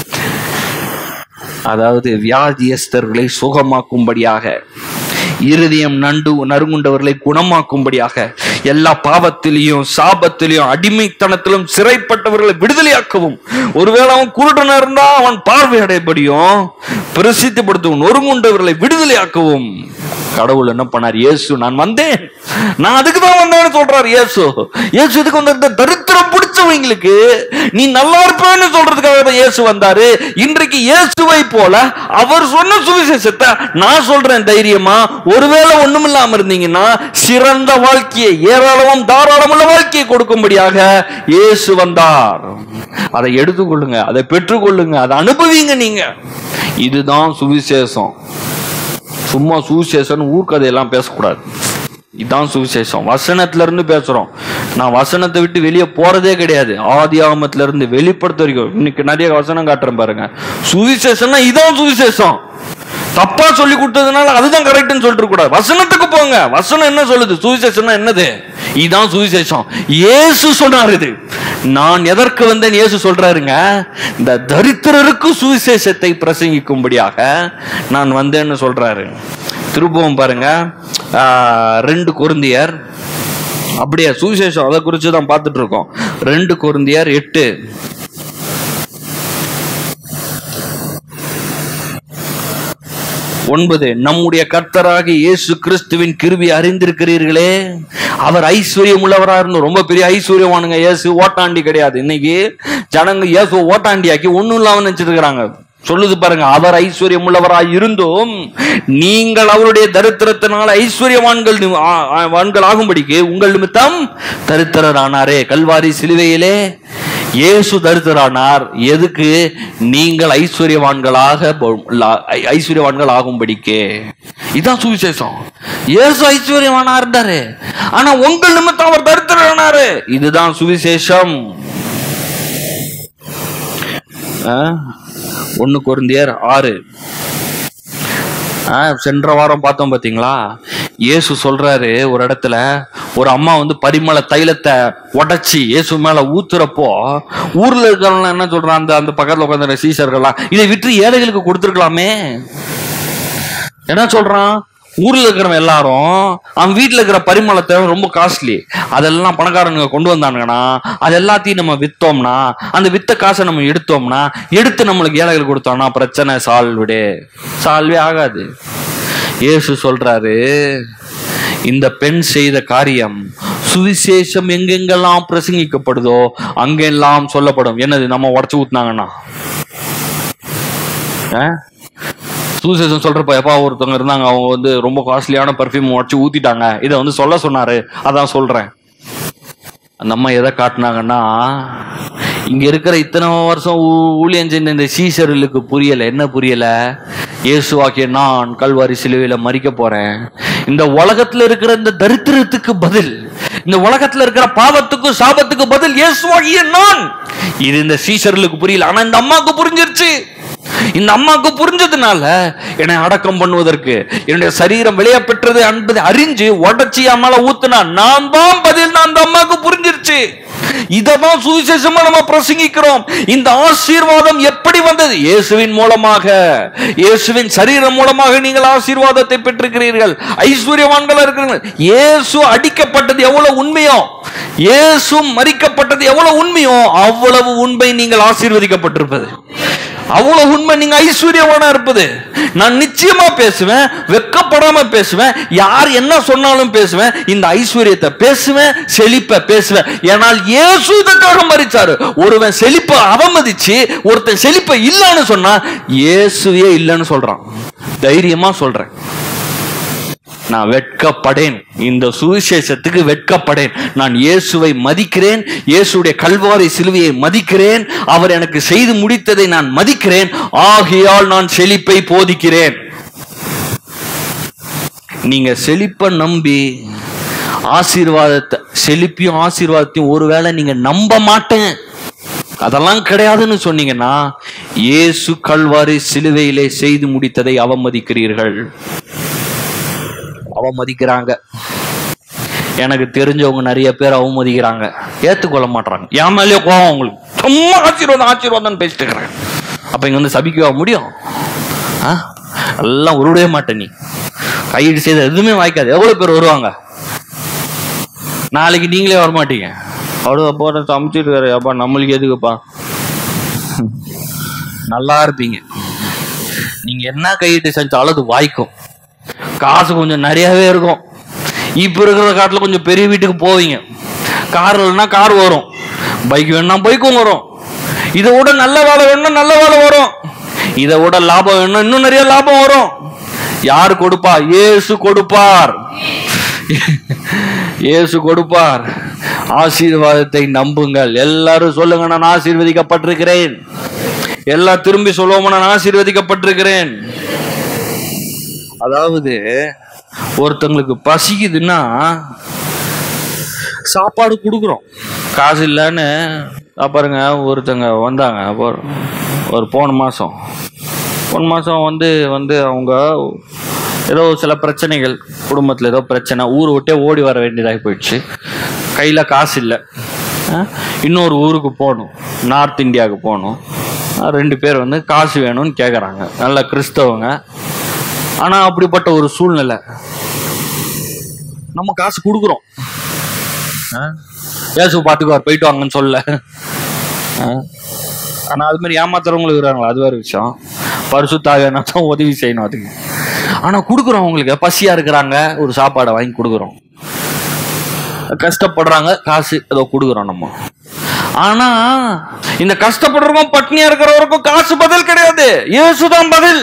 A: அதாவது வியாதியஸ்தர்களை சுகமாக்கும்படியாக, இருதயம் நறுங்குண்டவர்களை குணமாக்கும்படியாக, எல்லா பாவத்திலையும் சாபத்திலையும் அடிமைத்தனத்திலும் சிறைப்பட்டவர்களை விடுதலையாக்கவும், ஒருவேளை அவன் குருடனா இருந்தா அவன் பார்வையடைபடியும் பிரசித்திப்படுத்தவும், நொறுங்குண்டவர்களை விடுதலையாக்கவும் கடவுள் என்ன பண்ணார்? இயேசு நான் வந்தேன், நான் அதுக்கு தான் வந்தேன்னு சொல்றாரு. இயேசு எதுக்கு வந்த? தரித்திரம் பிடிச்சவங்களுக்கு நீ நல்லா இருப்பேன்னு சொல்றதுக்காக தான் இயேசு வந்தாரு. இன்றைக்கு இயேசுவை போல அவர் சொன்ன சுவிசேஷத்தை நான் சொல்றேன் தைரியமா. ஒருவேளை ஒண்ணும் இல்லாம இருந்தீங்கன்னா சிறந்த வாழ்க்கையை, ஏராளமும் தாராளமுள்ள வாழ்க்கையை கொடுக்கும்படியாக இயேசு வந்தார். அதை எடுத்துக்கொள்ளுங்க, அதை பெற்றுக்கொள்ளுங்க, அதை அனுபவிங்க. நீங்க இதுதான் சுவிசேஷம். சும்மா சுவிசேஷம் ஊர்க்கதையெல்லாம் பேசக்கூடாது. இதுதான் சுவிசேஷம். வசனத்துல இருந்து பேசுறோம். நான் வசனத்தை விட்டு வெளியே போறதே கிடையாது. ஆதியாகமத்துல இருந்து வெளிப்படுத்த வரைக்கும் இன்னைக்கு நிறைய வசனம் காட்டுறேன் பாருங்க. சுவிசேஷம்னா இதான் சுவிசேஷம். தப்பா சொல்லி கொடுத்ததுனால அதுதான் கரெக்ட்னு சொல்லிட்டு கூடாது. வசனத்துக்கு போங்க. வசனம் என்ன சொல்லுது? சுவிசேஷம்னா என்னது? இதுதான் சுவிசேஷம். இயேசு சொன்னார். இது நான் எதற்கு வந்தேன் இயேசு சொல்றாருங்க. இந்த தரித்திரருக்கு சுவிசேஷத்தை பிரசங்கிக்கும்படியாக நான் வந்தேன்னு சொல்றாரு. திரும்பவும் பாருங்க 2 கொரிந்தியர், அப்படியே சுவிசேஷம் அதை குறித்து தான் பார்த்துட்டு இருக்கோம். 2 கொரிந்தியர் 8:9 நம்முடைய கர்த்தராகிய இயேசு கிறிஸ்துவின் கிருபை அறிந்திருக்கிறீர்களே, அவர் ஐஸ்வர்யம் உள்ளவராக இருந்தோம். ரொம்ப பெரிய ஐஸ்வர்யவானுங்க. இயேசு ஓட்டாண்டி கிடையாது. இன்னைக்கு ஜனங்க இயேசு ஓட்டாண்டியாக்கி ஒன்னும் இல்லாம நினைச்சிட்டு இருக்கிறாங்க. சொல்லுது பாருங்க, அவர் ஐஸ்வர்யம் உள்ளவராய் இருந்தும் நீங்கள் அவருடைய தரித்திரத்தினால் ஐஸ்வர்யவான்கள் ஆகும்படிக்கு உங்கள் நிமித்தம் தரித்திரரானாரே. கல்வாரி சிலுவையிலே இயேசு தரித்திரரானார். எதுக்கு? நீங்கள் ஐஸ்வர்யவான்கள் ஆகும்படிக்கே. இதான் சுவிசேஷம். இயேசு ஐஸ்வர்யவானா இருந்தாரு, ஆனா உங்கள் நிமித்தம் அவர் தரித்திரரானாரு. இதுதான் சுவிசேஷம். 1 கொரிந்தியர் 6. சென்ற வாரம் பார்த்தோம் பாத்தீங்களா? இயேசு சொல்றாரு, ஒரு இடத்துல ஒரு அம்மா பரிமள தைலத்தை உடைச்சி இயேசு மேல ஊத்துறப்போ ஊர்ல இருக்கிறவங்க என்ன சொல்றான்? அந்த பக்கத்துல உட்காந்து சீசர்கள்லாம் இதை விற்று ஏழைகளுக்கு கொடுத்துருக்கலாமே. என்ன சொல்றான்? ஊர்ல இருக்கிறவங்க எல்லாரும் அவன் வீட்டுல இருக்கிற பரிமளத்தை ரொம்ப காஸ்ட்லி, அதெல்லாம் பணக்காரனுங்க கொண்டு வந்தானுங்கன்னா அது எல்லாத்தையும் நம்ம வித்தோம்னா, அந்த வித்த காசை நம்ம எடுத்து நம்மளுக்கு ஏழைகள் கொடுத்தோம்னா பிரச்சனை சால்வே ஆகாது. இயேசு சொல்றாரு, இந்த பெண் செய்த காரியம் சுவிசேஷம் எங்கெங்கெல்லாம் பிரசங்கிக்கப்படுதோ அங்கெல்லாம் சொல்லப்படும். என்னது? நம்ம உடச்சு ஊத்துனாங்கன்னா சுவிசேஷம் சொல்றப்ப எப்பா ஒருத்தவங்க இருந்தாங்க, அவங்க ரொம்ப காஸ்ட்லியான பர்ஃபியூம் உடச்சு ஊத்திட்டாங்க, இதை சொல்ல சொன்னாரு, அதான் சொல்றேன். அந்த அம்மா எதை காட்டினாங்கன்னா, இங்க இருக்கிற இத்தனை வருஷம் ஊழியம் செஞ்ச இந்த சீசர்களுக்கு புரியல. என்ன புரியல? இயேசுவாகிய நான் கல்வாரி சிலுவையில மரிக்க போறேன். இந்த உலகத்துல இருக்கிற இந்த தரித்திரத்துக்கு பதில், இந்த உலகத்துல இருக்கிற பாவத்துக்கு சாபத்துக்கு பதில் இயேசுவாகிய நான். இது இந்த சீசர்களுக்கு புரியல. ஆனா இந்த அம்மாவுக்கு புரிஞ்சிருச்சு. இந்த அம்மாவுக்கு புரிஞ்சதுனால என்னை அடக்கம் பண்ணுவதற்கு என்னுடைய சரீரம் விளைய பெற்றது என்பதை அறிஞ்சு உடச்சி அம்மால ஊத்துனா நான் தான் பதில். அந்த அம்மாவுக்கு புரிஞ்சிருச்சு. இததான் சுவிசேஷமா நம்ம பிரசங்கிக்கிறோம். இந்த ஆசீர்வாதம் எப்படி வந்தது? இயேசுவின் மூலமாக, இயேசுவின் சரீரம் மூலமாக நீங்கள் ஆசீர்வாதத்தை பெற்றிருக்கிறீர்கள், ஐஸ்வர்யவான்களா இருக்கிறீர்கள். இயேசு அடிக்கப்பட்டது எவ்வளவு உண்மையோ, இயேசு மரிக்கப்பட்டது எவ்வளவு உண்மையோ அவ்வளவு உண்மை நீங்கள் ஆசீர்வதிக்கப்பட்டிருப்பது, அவ்வளவு உண்மை நீங்க ஐஸ்வர்யவானா இருப்பது. நான் நிச்சயமா பேசுவேன், வெட்கப்படாம பேசுவேன், யார் என்ன சொன்னாலும் பேசுவேன், இந்த ஐஸ்வர்யத்தை பேசுவேன், செழிப்ப பேசுவேன். ஏனால் இயேசு இதற்காக மரிச்சாரு. ஒருவன் செழிப்ப அவமதிச்சு ஒருத்தன் செழிப்ப இல்லைன்னு சொன்னா இயேசுவே இல்லைன்னு சொல்றான். தைரியமா சொல்றேன், நான் வெட்கப்படேன். இந்த சுவிசேஷத்துக்கு வெட்கப்படேன். நான் இயேசுவை மதிக்கிறேன், இயேசுடைய கல்வாரி சிலுவையை மதிக்கிறேன், அவர் எனக்கு செய்து முடித்ததை நான் மதிக்கிறேன். ஆகையால் நான் செழிப்பை போதிக்கிறேன். நீங்க செழிப்பை நம்பி ஆசீர்வாதத்தை, செழிப்பையும் ஆசீர்வாதத்தையும் ஒருவேளை நீங்க நம்ப மாட்டேன், அதெல்லாம் கிடையாதுன்னு சொன்னீங்கன்னா இயேசு கல்வாரி சிலுவையிலே செய்து முடித்ததை அவமதிக்கிறீர்கள். அவமதிக்கிறாங்க. எனக்கு தெரிஞ்சவங்க நிறைய பேர் அவமதிக்கிறாங்க, ஏத்துக்கொள்ள மாட்டாங்க. என் மேலேயே கோவம் உங்களுக்கு, சும்மா ஆசீர்வாதம் ஆசீர்வாதம் பேசிட்டு இருக்கிறாங்க. அப்ப இங்க வந்து சபிக்கவா முடியும்? எல்லாம் உருடவே மாட்டேன். நீ கையெடு செய்த எதுவுமே வாய்க்காது. எவ்வளவு பேர் வருவாங்க? நாளைக்கு நீங்களே வரமாட்டீங்க. அவ்வளோ போட சமைச்சிட்டு இருக்காரு, அப்பா நம்மளுக்கு எதுக்குப்பா? நல்லா இருப்பீங்க. நீங்க என்ன கையிட்டு செஞ்சாலும் அது வாய்க்கும். காசு கொஞ்சம் நிறையவே இருக்கும். இப்ப இருக்கிற காட்டுல கொஞ்சம் பெரிய வீட்டுக்கு போவீங்க. கார் இல்லைன்னா கார் வரும், பைக் வேணும்னா பைக்கும் வரும். இதை விட நல்ல வேலை வேணும்னா நல்ல வேலை வரும். இதை விட லாபம் வேணும்னா இன்னும் நிறைய லாபம் வரும். யாரு கொடுப்பா? இயேசு கொடுப்பார். இயேசு கொடுப்பார். ஆசீர்வாதத்தை நம்புங்கள். எல்லாரும் சொல்லுங்க, நான் ஆசீர்வதிக்கப்பட்டிருக்கிறேன். எல்லாம் திரும்பி சொல்லுவோம், நான் ஆசீர்வதிக்கப்பட்டிருக்கிறேன். அதாவது ஒருத்தங்களுக்கு பசிக்குதுன்னா சாப்பாடு கொடுக்குறோம். காசு இல்லைன்னு பாருங்க, ஒருத்தங்க வந்தாங்க ஒரு போன மாதம் வந்து அவங்க ஏதோ சில பிரச்சனைகள், குடும்பத்தில் ஏதோ பிரச்சனை, ஊரை விட்டே ஓடி வர வேண்டியதாகி போயிடுச்சு. கையில் காசு இல்லை. இன்னொரு ஊருக்கு போகணும், நார்த் இந்தியாவுக்கு போகணும். 2 பேர் வந்து காசு வேணும்னு கேட்குறாங்க. நல்ல கிறிஸ்தவங்க. ஆனா அப்படிப்பட்ட ஒரு சூழ்நிலை, நம்ம காசு கொடுக்குறோம். ஏசு பார்த்துக்குவார், போயிட்டு வாங்கன்னு சொல்ல. ஆனா அது மாதிரி ஏமாத்துறவங்களுக்கு இருக்கிறாங்களா, அது வேற விஷயம். பரிசுத்தாவியான தான் உதவி செய்யணும் அதுக்கு. ஆனா கொடுக்குறோம். அவங்களுக்கு பசியா இருக்கிறாங்க, ஒரு சாப்பாடை வாங்கி கொடுக்குறோம். கஷ்டப்படுறாங்க, காசு ஏதோ கொடுக்குறோம் நம்ம. ஆனா இந்த கஷ்டப்படுறவங்க, பட்னியா இருக்கிறவருக்கும் காசு பதில் கிடையாது, இயேசுதான் பதில்.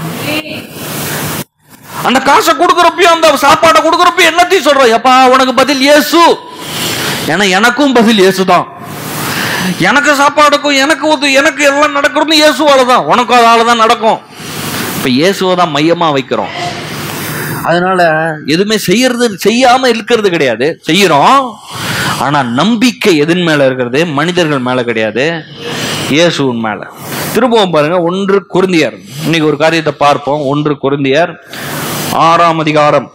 A: அந்த காசை கொடுக்குறப்பையும் அந்த சாப்பாடை கொடுக்குறப்பையும் என்னத்தையும் சொல்றோம், எப்பா உனக்கு பதில் இயேசு. ஏன்னா எனக்கும் பதில் இயேசுதான். எனக்கு சாப்பாடுக்கும் எனக்கு எல்லாம் நடக்கிறது இயேசுவாலதான், உனக்கும் அதாலதான் நடக்கும். இப்ப இயேசுவை தான் மையமா வைக்கிறோம். அதனால எதுவுமே செய்யாம இருக்கிறது கிடையாது, செய்யறோம். ஆனா நம்பிக்கை எதன் மேல இருக்கிறது? மனிதர்கள் மேல கிடையாது, இயேசுவின் மேல. திரும்பவும் பாருங்க, 1 கொரிந்தியர். இன்னைக்கு ஒரு காரியத்தை பார்ப்போம். 1 கொரிந்தியர் 6ஆம் அதிகாரம்.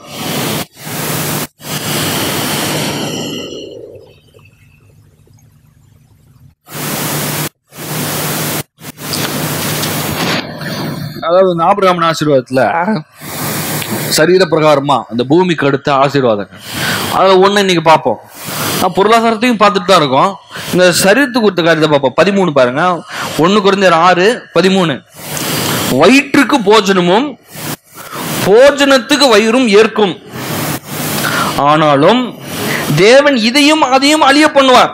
A: அதாவது ஆபிரகாமின் ஆசீர்வாதத்துல சரீர பிரகாரமா அந்த பூமிக்கு அடுத்த ஆசீர்வாதங்கள், அதுல ஒண்ணு இன்னைக்கு பார்ப்போம். பொருளாதாரத்தையும் பார்த்துட்டு தான் இருக்கோம். இந்த சரீரத்துக்கு கொடுத்த காரியத்தை பார்ப்போம். 13 பாருங்க, 1 கொரிந்தியர் 6:13. வயிற்றுக்கு போஜனமும் போஜனத்துக்கு வயிறும் ஏற்கும், ஆனாலும் தேவன் இதையும் அதையும் அழிய பண்ணுவார்.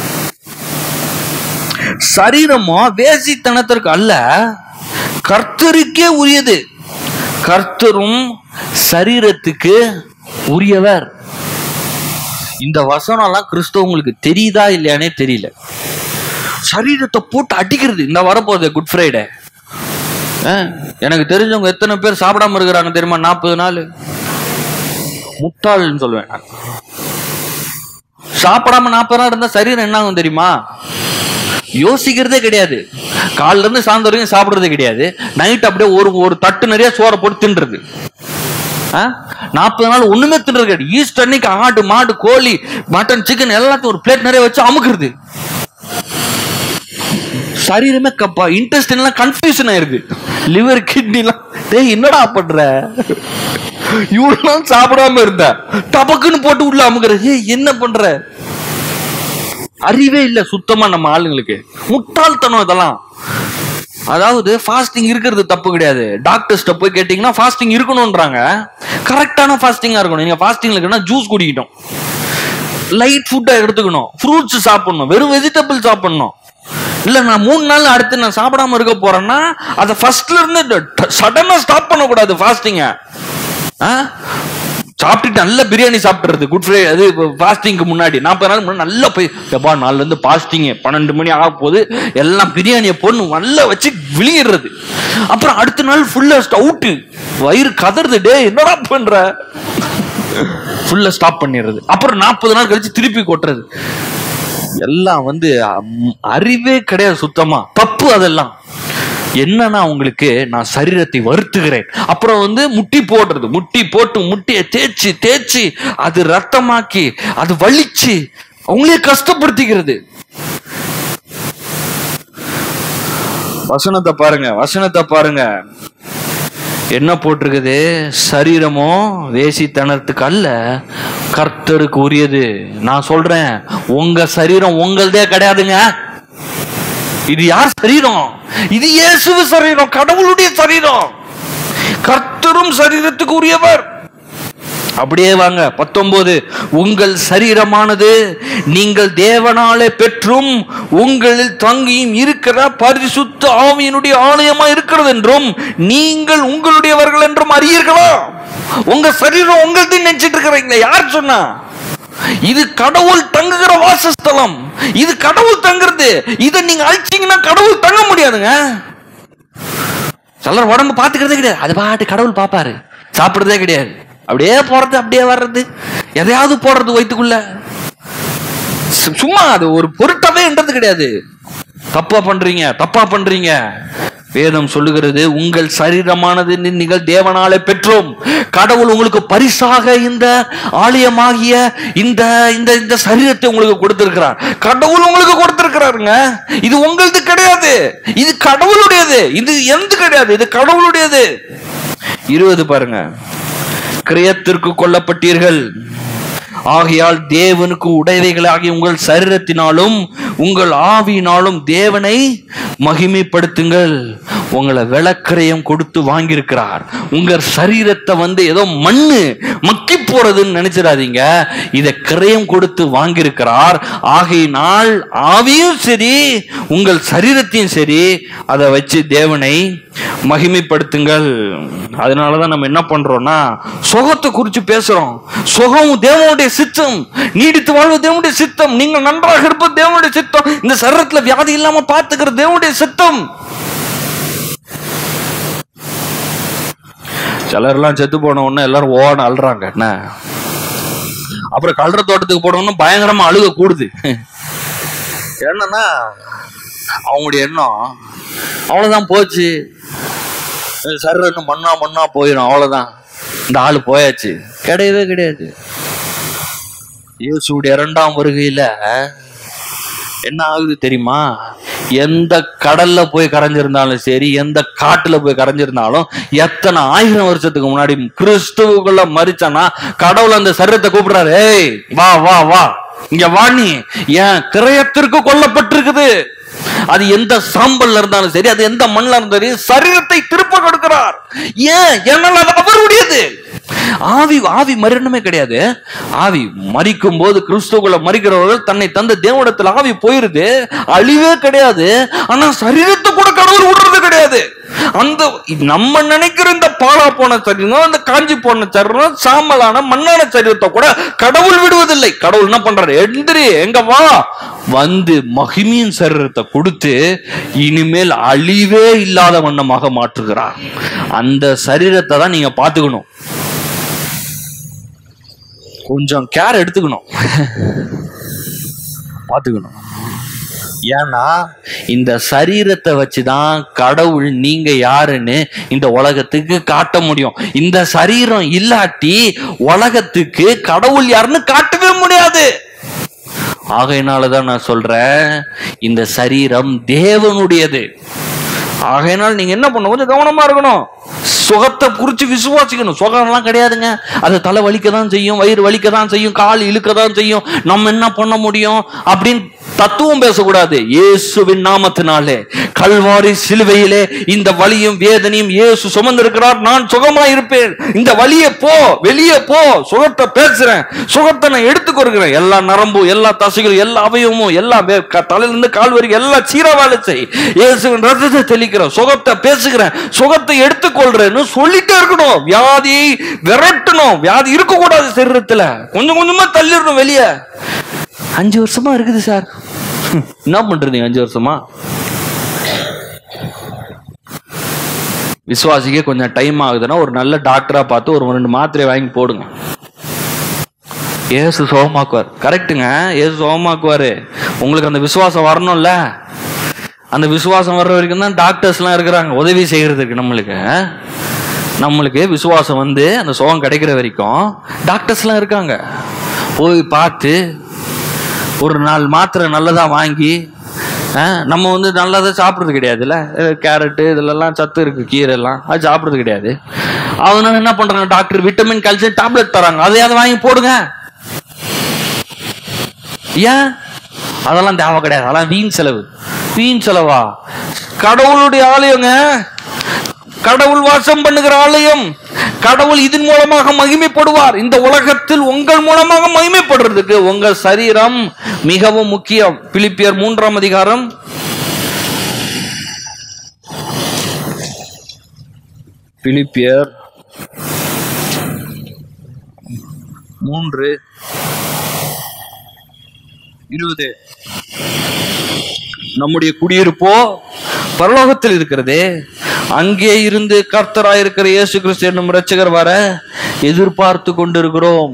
A: சரீரமோ வேசித்தனத்திற்கு அல்ல, கர்த்தருக்கே உரியது, கர்த்தரும் சரீரத்துக்கு உரியவர். இந்த வசனம் எல்லாம் கிறிஸ்தவங்களுக்கு தெரியுதா இல்லையானே தெரியல. சரீரத்தை போட்டு அடிக்கிறது. இந்த வரப்போகுது குட் ஃப்ரைடே, எனக்கு தெரிஞ்சவங்க எத்தனை பேர் சாப்பிடாம இருக்கிறாங்க தெரியுமா? 40 நாள். முட்டாள்னு சொல்லுவேன் நான். சாப்பிடாம 40 நாள் இருந்தா சரீரம் என்ன ஆகும் தெரியுமா? யோசிக்கிறதே கிடையாது. காலில இருந்து சாயந்தரம் வரைக்கும் சாப்பிடுறதே கிடையாது. நைட் அப்படியே ஒரு தட்டு நிறைய சோறை போட்டு தின்றது. 40 நாள் ஒண்ணுமே தின்றது கிடையாது. ஈஸ்டர் அன்னைக்கு ஆடு மாடு கோழி மட்டன் சிக்கன் எல்லாத்தையும் ஒரு பிளேட் நிறைய வச்சு அமுக்குறது. சரீரமே கப்பா, இன்டெஸ்டைன் எல்லாம் கன்ஃபியூஷன் ஆயிருக்கு. லிவர் கிட்னி எல்லாம் டேய் என்னடா பண்ற? இவ்வளவு சாப்பிடாம இருந்த டபக்குன்னு போட்டு உள்ள அமுக்குற. என்ன பண்ற? அறிவே இல்ல சுத்தமா நம்ம ஆளுங்களுக்கு. முட்டாள்தனம் இதெல்லாம். அதாவது ஃபாஸ்டிங் இருக்கிறது தப்பு கிடையாது. டாக்டர்ஸ்ட போய் கேட்டீங்கன்னா ஃபாஸ்டிங் இருக்கணும்ன்றாங்க. கரெக்டான ஃபாஸ்டிங்கா இருக்கணும். நீங்க ஃபாஸ்டிங்ல இருக்குன்னா ஜூஸ் குடிக்கணும், லைட் ஃபுட்டா எடுத்துக்கணும், ஃப்ரூட்ஸ் சாப்பிடணும், வெறும் வெஜிடபிள் சாப்பிடணும். இல்ல நான் 3 நாள் அடுத்து நான் சாப்பிடாம இருக்க போறேன்னா அதை ஃபர்ஸ்ட்ல இருந்து சடனா ஸ்டாப் பண்ணக்கூடாது. ஃபாஸ்டிங்க சாப்பிட்டுட்டு நல்ல பிரியாணி சாப்பிட்டுறது குட் ஃப்ரைடே, அது ஃபாஸ்டிங்க்கு முன்னாடி 40 நாள் முன்னாடி நல்லா போய் எப்பா நாள்ல இருந்து ஃபாஸ்டிங் 12 மணி ஆக போது எல்லாம் பிரியாணியை போட்டு நல்லா வச்சு விழுங்கிடுறது. அப்புறம் அடுத்த நாள் ஃபுல்லா ஸ்டவுட்டு, வயிறு கதறது. டே என்னடா பண்ற? ஃபுல்லா ஸ்டாப் பண்ணிடுறது. அப்புறம் 40 நாள் கழிச்சு திருப்பி கொட்டுறது. எல்லாம் அறிவே கிடையாது சுத்தமா. தப்பு அதெல்லாம். என்னன்னா உங்களுக்கு நான் சரீரத்தை வருத்துகிறேன். அப்புறம் முட்டி போடுறது. முட்டி போட்டு முட்டியை தேய்ச்சி தேய்ச்சி அது ரத்தமாக்கி அது வலிச்சு அவங்களே கஷ்டப்படுத்திக்கிறது. வசனத்தை பாருங்க, வசனத்தை பாருங்க. என்ன போட்டிருக்குது? சரீரமோ வேசித்தனத்துக்கு அல்ல, கர்த்தருக்கு உரியது. நான் சொல்றேன், உங்க சரீரம் உங்களதே கிடையாதுங்க. இது யார் சரீரம்? இது இயேசு சரீரம், கடவுளுடைய சரீரம். கர்த்தரும் சரீரத்துக்கு உரியவர். அப்படியே வாங்க 19. உங்கள் சரீரமானது நீங்கள் தேவனாலே பெற்றும் உங்களில் தங்கியும் இருக்கிற பரிசுத்த ஆவியினுடைய ஆலயமா இருக்கிறது என்றும் நீங்கள் உங்களுடையவர்கள் என்றும் அறியீர்களா? உங்க சரீரம் உங்கள்தான் நினைச்சிட்டு இருக்கிறீங்களா? யார் சொன்னா? இது கடவுள் தங்குகிற வாசஸ்தலம். இது கடவுள் தங்குறது. இதை நீங்க அழிச்சீங்கன்னா கடவுள் தங்க முடியாதுங்க. சிலர் உடம்பு பாத்துக்கிறதே கிடையாது. அது பாட்டு கடவுள் பாப்பாரு. சாப்பிடுறதே கிடையாது. அப்படியே போறது, அப்படியே வர்றது, எதையாவது போடுறது வயிற்றுக்குள்ள. சும்மா அது ஒரு பொருட்டாவே என்றது கிடையாது. தப்பா பண்றீங்க, தப்பா பண்றீங்க. வேதம் சொல்லுகிறது, உங்கள் சரீரமானது நீங்கள் தேவனாலே பெற்றோம். கடவுள் உங்களுக்கு பரிசாக இந்த ஆலயமாகிய இந்த இந்த இந்த சரீரத்தை உங்களுக்கு கொடுத்திருக்கிறார். கடவுள் உங்களுக்கு கொடுத்திருக்கிறாருங்க. இது உங்களது கிடையாது, இது கடவுளுடையது. இது எந்த கிடையாது, இது கடவுளுடையது. 20 பாருங்க. கிரயத்திற்கு கொல்லப்பட்டீர்கள், ஆகையால் தேவனுக்கு உடையவைகளாகிய உங்கள் சரீரத்தினாலும் உங்கள் ஆவியினாலும் தேவனை மகிமைப்படுத்துங்கள். உங்களை விளக்கிரயம் கொடுத்து வாங்கியிருக்கிறார். உங்க சரீரத்தை ஏதோ மண்ணு மக்கி போறதுன்னு நினைச்சிடாதீங்க. இதை கிரயம் கொடுத்து வாங்கியிருக்கிறார். ஆகையினால் ஆவியும் சரி உங்கள் சரீரத்தையும் சரி அதை வச்சு தேவனை மகிமைப்படுத்துங்கள். அதனாலதான் நம்ம என்ன பண்றோம்னா சுகத்தை குறித்து பேசுறோம். சுகம் தேவனுடைய சித்தம், நீடித்து வாழ்வது தேவனுடைய சித்தம், நீங்கள் நன்றாக இருப்பது தேவனுடைய சித்தம், இந்த சரீரத்துல வியாதி இல்லாம பார்த்துக்கிற தேவனுடைய சித்தம். சிலர்லாம் செத்து போன உடனே எல்லாரும் ஓட அழுறாங்க. என்ன அப்புறம் கல்ற தோட்டத்துக்கு போனோம்னா பயங்கரமா அழுக கூடுது. என்னன்னா அவங்களுடைய எண்ணம் அவ்வளவுதான், போச்சு, சரீரம் மண்ணா மண்ணா போயிடும், அவ்வளவுதான், இந்த ஆளு போயாச்சு. கிடையவே கிடையாது. இயேசுடைய 2ஆம் வருகையில என்ன ஆகுது தெரியுமா? எந்த கடல்ல போய் கரைஞ்சிருந்தாலும் சரி, எந்த காட்டுல போய் கரைஞ்சிருந்தாலும், எத்தனை 1000 வருஷத்துக்கு முன்னாடி கிறிஸ்துவுக்குள்ள மரிச்சானா கடவுள் அந்த சரீரத்தை கூப்பிடுறாரு, ஏய் வா வா வா இங்க வாணி, ஏன் கிரயத்திற்கு கொல்லப்பட்டிருக்குது. அது எந்த சாம்பல்ல இருந்தாலும் சரி, அது எந்த மண்ணில் இருந்தாலும் சரி, சரீரத்தை திருப்ப கொடுக்கிறார். ஏன்? என்னால் அது அவருடையது. ஆவி மரணமே கிடையாது. ஆவி மரிக்கும் போது கிறிஸ்துவுக்குள்ள மரிக்கிறவர்கள் தன்னை தந்த தேவனிடத்தில் ஆவி போயிருது, அழிவே கிடையாது. ஆனா சரீரத்தை கூட கடவுள் விடுறது கிடையாது. அந்த நம்ம நினைக்கிற இந்த பாலா போன சரீரம், அந்த காஞ்சி போன சரீரம், சாம்பலான மண்ணான சரீரத்தை கூட கடவுள் விடுவதில்லை. கடவுள் என்ன பண்றாரு? எந்திரி, எங்க வா, வந்து மகிமையின் சரீரத்தை கொடுத்து இனிமேல் அழிவே இல்லாத வண்ணமாக மாற்றுகிறார். அந்த சரீரத்தை தான் நீங்க பாத்துக்கணும், கொஞ்சம் கேர் எடுத்துக்கணும், பாத்துக்கணும். ஏன்னா இந்த சரீரத்தை வச்சுதான் கடவுள் நீங்க யாருன்னு இந்த உலகத்துக்கு காட்ட முடியும். இந்த சரீரம் இல்லாட்டி உலகத்துக்கு கடவுள் யாருன்னு காட்டவே முடியாது. ஆகையினாலதான் நான் சொல்றேன், இந்த சரீரம் தேவனுடையது. ஆகையினால் நீங்க என்ன பண்ணணும், கொஞ்சம் கவனமா இருக்கணும். சுகத்தை குறிச்சு விசுவாசிக்கணும். சுகம்லாம் கிடையாதுங்க, அது தலை வலிக்க தான் செய்யும், வயிறு வலிக்க தான் செய்யும், கால் இழுக்க தான் செய்யும். நம்ம என்ன பண்ண முடியும் அப்படின்னு தத்துவம் பேசக்கூடாது. இயேசுவின் நாமத்தினாலே கல்வாரி சிலுவையிலே இந்த வலியும் வேதனையும் இயேசு சுமந்திருக்கிறார். நான் சுகமா இருப்பேன். இந்த வலியை போ, வெளியே போ. சுகத்தை பேசுறேன், சுகத்தை நான் எடுத்துக்கொடுக்கிறேன். எல்லா நரம்பு, எல்லா தசைகளும், எல்லா அவயமும், எல்லா தலையிலிருந்து கால் வரைக்கும் எல்லா சீரா வேலை செய். இயேசுவின் ரத்தத்தை தெளிக்கிறேன், சுகத்தை பேசுகிறேன், சுகத்தை எடுத்துக்கொள்றேன்னு சொல்லிட்டே இருக்கணும். வியாதியை விரட்டணும். வியாதி இருக்க கூடாது சரீரத்துல, கொஞ்சம் கொஞ்சமா தள்ளிடணும் வெளியே. 5 வருஷமா இருக்குது சார், என்ன பண்றீங்க 5 வருஷமா? விசுவாசிக்க கொஞ்சம் டைம் ஆகுதுன்னா ஒரு நல்ல டாக்டரா பார்த்து ஒரு 2 மாத்திரை வாங்கி போடுங்க. இயேசு சுகமாக்குவார். கரெக்டுங்க, இயேசு சுகமாக்குவாரு. உங்களுக்கு அந்த விசுவாசம் வரணும்ல. அந்த விசுவாசம் வர்ற வரைக்கும் தான் டாக்டர்ஸ் எல்லாம் இருக்கிறாங்க உதவி செய்யறதுக்கு. நம்மளுக்கு விசுவாசம் வந்து அந்த சுகம் கிடைக்கிற வரைக்கும் டாக்டர்ஸ் எல்லாம் இருக்காங்க. போய் பார்த்து ஒரு 4 மாத்திரை நல்லதா வாங்கி, நம்ம வந்து நல்லதை சாப்பிட்றது கிடையாதுல்ல. கேரட்டு இதெல்லாம் சத்து இருக்கு, கீரை எல்லாம் அது சாப்பிட்றது கிடையாது. அதனால என்ன பண்றாங்க, டாக்டர் விட்டமின் கால்சியம் டேப்லெட் தராங்க, அதையாவது வாங்கி போடுங்க. ஏன்? அதெல்லாம் தேவை கிடையாது, அதெல்லாம் வீண் செலவு. வீண் செலவா? கடவுளுடைய ஆலயங்க, கடவுள் வாசம் பண்ணுகிற ஆலயம். கடவுள் இதன் மூலமாக மகிமைப்படுவார். இந்த உலகத்தில் உங்கள் மூலமாக மகிமைப்படுறதுக்கு உங்க சரீரம் மிகவும் முக்கியம். பிலிப்பியர் 3ஆம் அதிகாரம் 3:20 நம்முடைய குடியிருப்போ பரலோகத்தில் இருக்கிறதே, அங்கே இருந்து கர்த்தராயிருக்கிற இயேசு கிறிஸ்து என்னும் இரட்சகர் வர எதிர்பார்த்து கொண்டிருக்கிறோம்.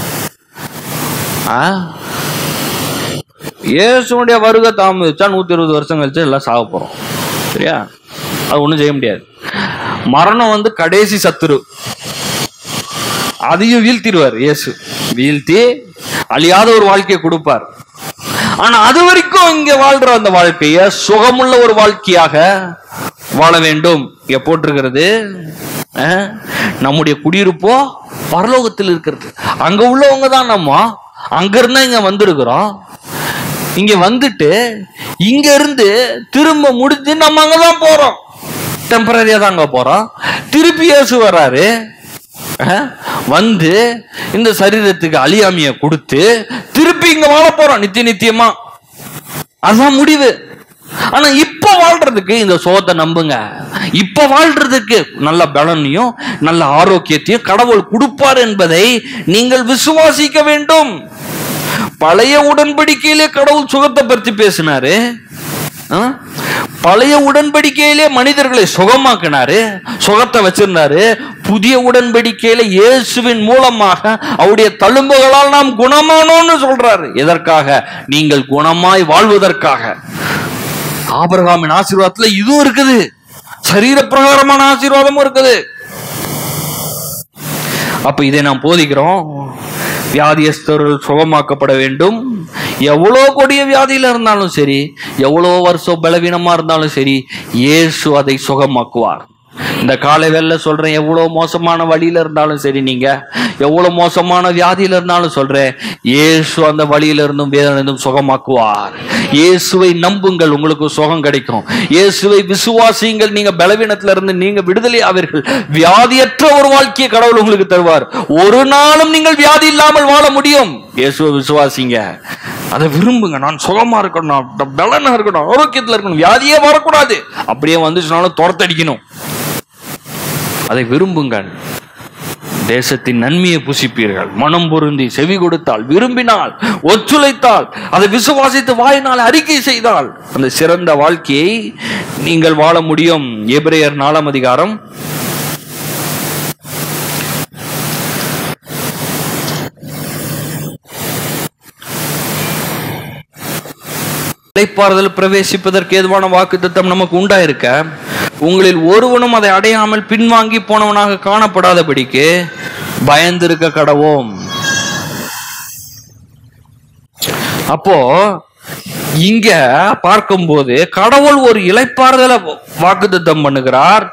A: இயேசுடைய வருகை தாமதிச்சா 120 வருஷம் கழிச்சு எல்லாம் சாக போறோம். சரியா? அது ஒண்ணும் செய்ய முடியாது. மரணம் வந்து கடைசி சத்துரு, அதையும் வீழ்த்திடுவார் இயேசு. வீழ்த்தி அழியாத ஒரு வாழ்க்கையை கொடுப்பார். ஆனா அது வரைக்கும் இங்க வாழ்ற அந்த வாழ்க்கைய சுகமுள்ள ஒரு வாழ்க்கையாக வாழ வேண்டும். இங்க போட்டிருக்கிறது, நம்முடைய குடியிருப்போ பரலோகத்தில் இருக்கிறது. அங்க உள்ளவங்க தான் நம்ம. அங்க இருந்தா இங்க வந்திருக்கிறோம். இங்க வந்துட்டு இங்க இருந்து திரும்ப முடிஞ்சு நம்ம அங்கதான் போறோம். டெம்பரரியா தான் அங்க போறோம். திருப்பி இயேசு வராரு, வந்து இந்த சரீரத்துக்கு அழியாமைய கொடுத்து திருப்பி இங்க வாழ போறோம் நித்தியமா. அதுதான் முடிவு. ஆனா இப்ப வாழ்றதுக்கு இந்த சோத்தை நம்புங்க. இப்ப வாழ்றதுக்கு நல்ல பலனையும் நல்ல ஆரோக்கியத்தையும் கடவுள் கொடுப்பார் என்பதை நீங்கள் விசுவாசிக்க வேண்டும். பழைய உடன்படிக்கையிலே கடவுள் சுகத்தை பற்றி பேசினாரு. பழைய உடன்படிக்கையிலே மனிதர்களை சுகமாக்கினாரு, சுகத்தை வச்சிருந்தாரு. புதிய உடன்படிக்கையில இயேசுவின் மூலமாக அவருடைய தழும்புகளால் நாம் குணமானோம்னு சொல்றாரு. எதற்காக? நீங்கள் குணமாய் வாழ்வதற்காக. ஆபிரகாமின் ஆசீர்வாதத்துல இதுவும் இருக்குது, சரீர பிரகாரமான ஆசீர்வாதமும் இருக்குது. அப்ப இதை நாம் போதிக்கிறோம். வியாதியஸ்தர்கள் சுகமாக்கப்பட வேண்டும். எவ்வளோ கொடிய வியாதியில இருந்தாலும் சரி, எவ்வளோ வருஷம் பலவீனமா இருந்தாலும் சரி, இயேசு அதை சுகமாக்குவார். இந்த காலை வேளை சொல்றேன், எவ்வளவு மோசமான வழியில இருந்தாலும் சரி, நீங்க எவ்வளவு மோசமான வியாதியில இருந்தாலும் சொல்றேன், இயேசு அந்த வழியில இருந்தும் வேதனை இருந்தும் சுகமாக்குவார். இயேசுவை நம்புங்கள், உங்களுக்கு சுகம் கிடைக்கும். இயேசுவை விசுவாசியுங்கள், நீங்க பலவீனத்துல இருந்து நீங்க விடுதலை ஆவீர்கள். வியாதியற்ற ஒரு வாழ்க்கையை கடவுள் உங்களுக்கு தருவார். ஒரு நாளும் நீங்கள் வியாதி இல்லாமல் வாழ முடியும். இயேசுவை விசுவாசிங்க, அதை விரும்புங்க. நான் சுகமா இருக்கணும், நான் பலனா இருக்கணும், ஆரோக்கியத்துல இருக்கணும், வியாதியே வரக்கூடாது. அப்படியே வந்துச்சுனாலும் துரத்தடிக்கணும். அதை விரும்புங்கள். தேசத்தின் நன்மையை புசிப்பீர்கள். மனம் பொருந்தி செவி கொடுத்தால், விரும்பினால், ஒத்துழைத்தால், அதை விசுவாசித்து வாயினால் அறிக்கை செய்தால் அந்த சிறந்த வாழ்க்கையை நீங்கள் வாழ முடியும். எபிரேயர் 4 அதிகாரம்
B: இளைப்பாறுதல் பிரவேசிப்பதற்கு ஏதுவான வாக்குத்தத்தம் நமக்கு உண்டாயிருக்க, உங்களில் ஒருவனும் அதை அடையாமல் பின்வாங்கி போனவனாக காணப்படாதபடிக்கு பயந்திருக்க கடவோம். அப்போ இங்க பார்க்கும்போது கடவுள் ஒரு இளைப்பாறுதலை வாக்குத்தத்தம் பண்ணுகிறார்.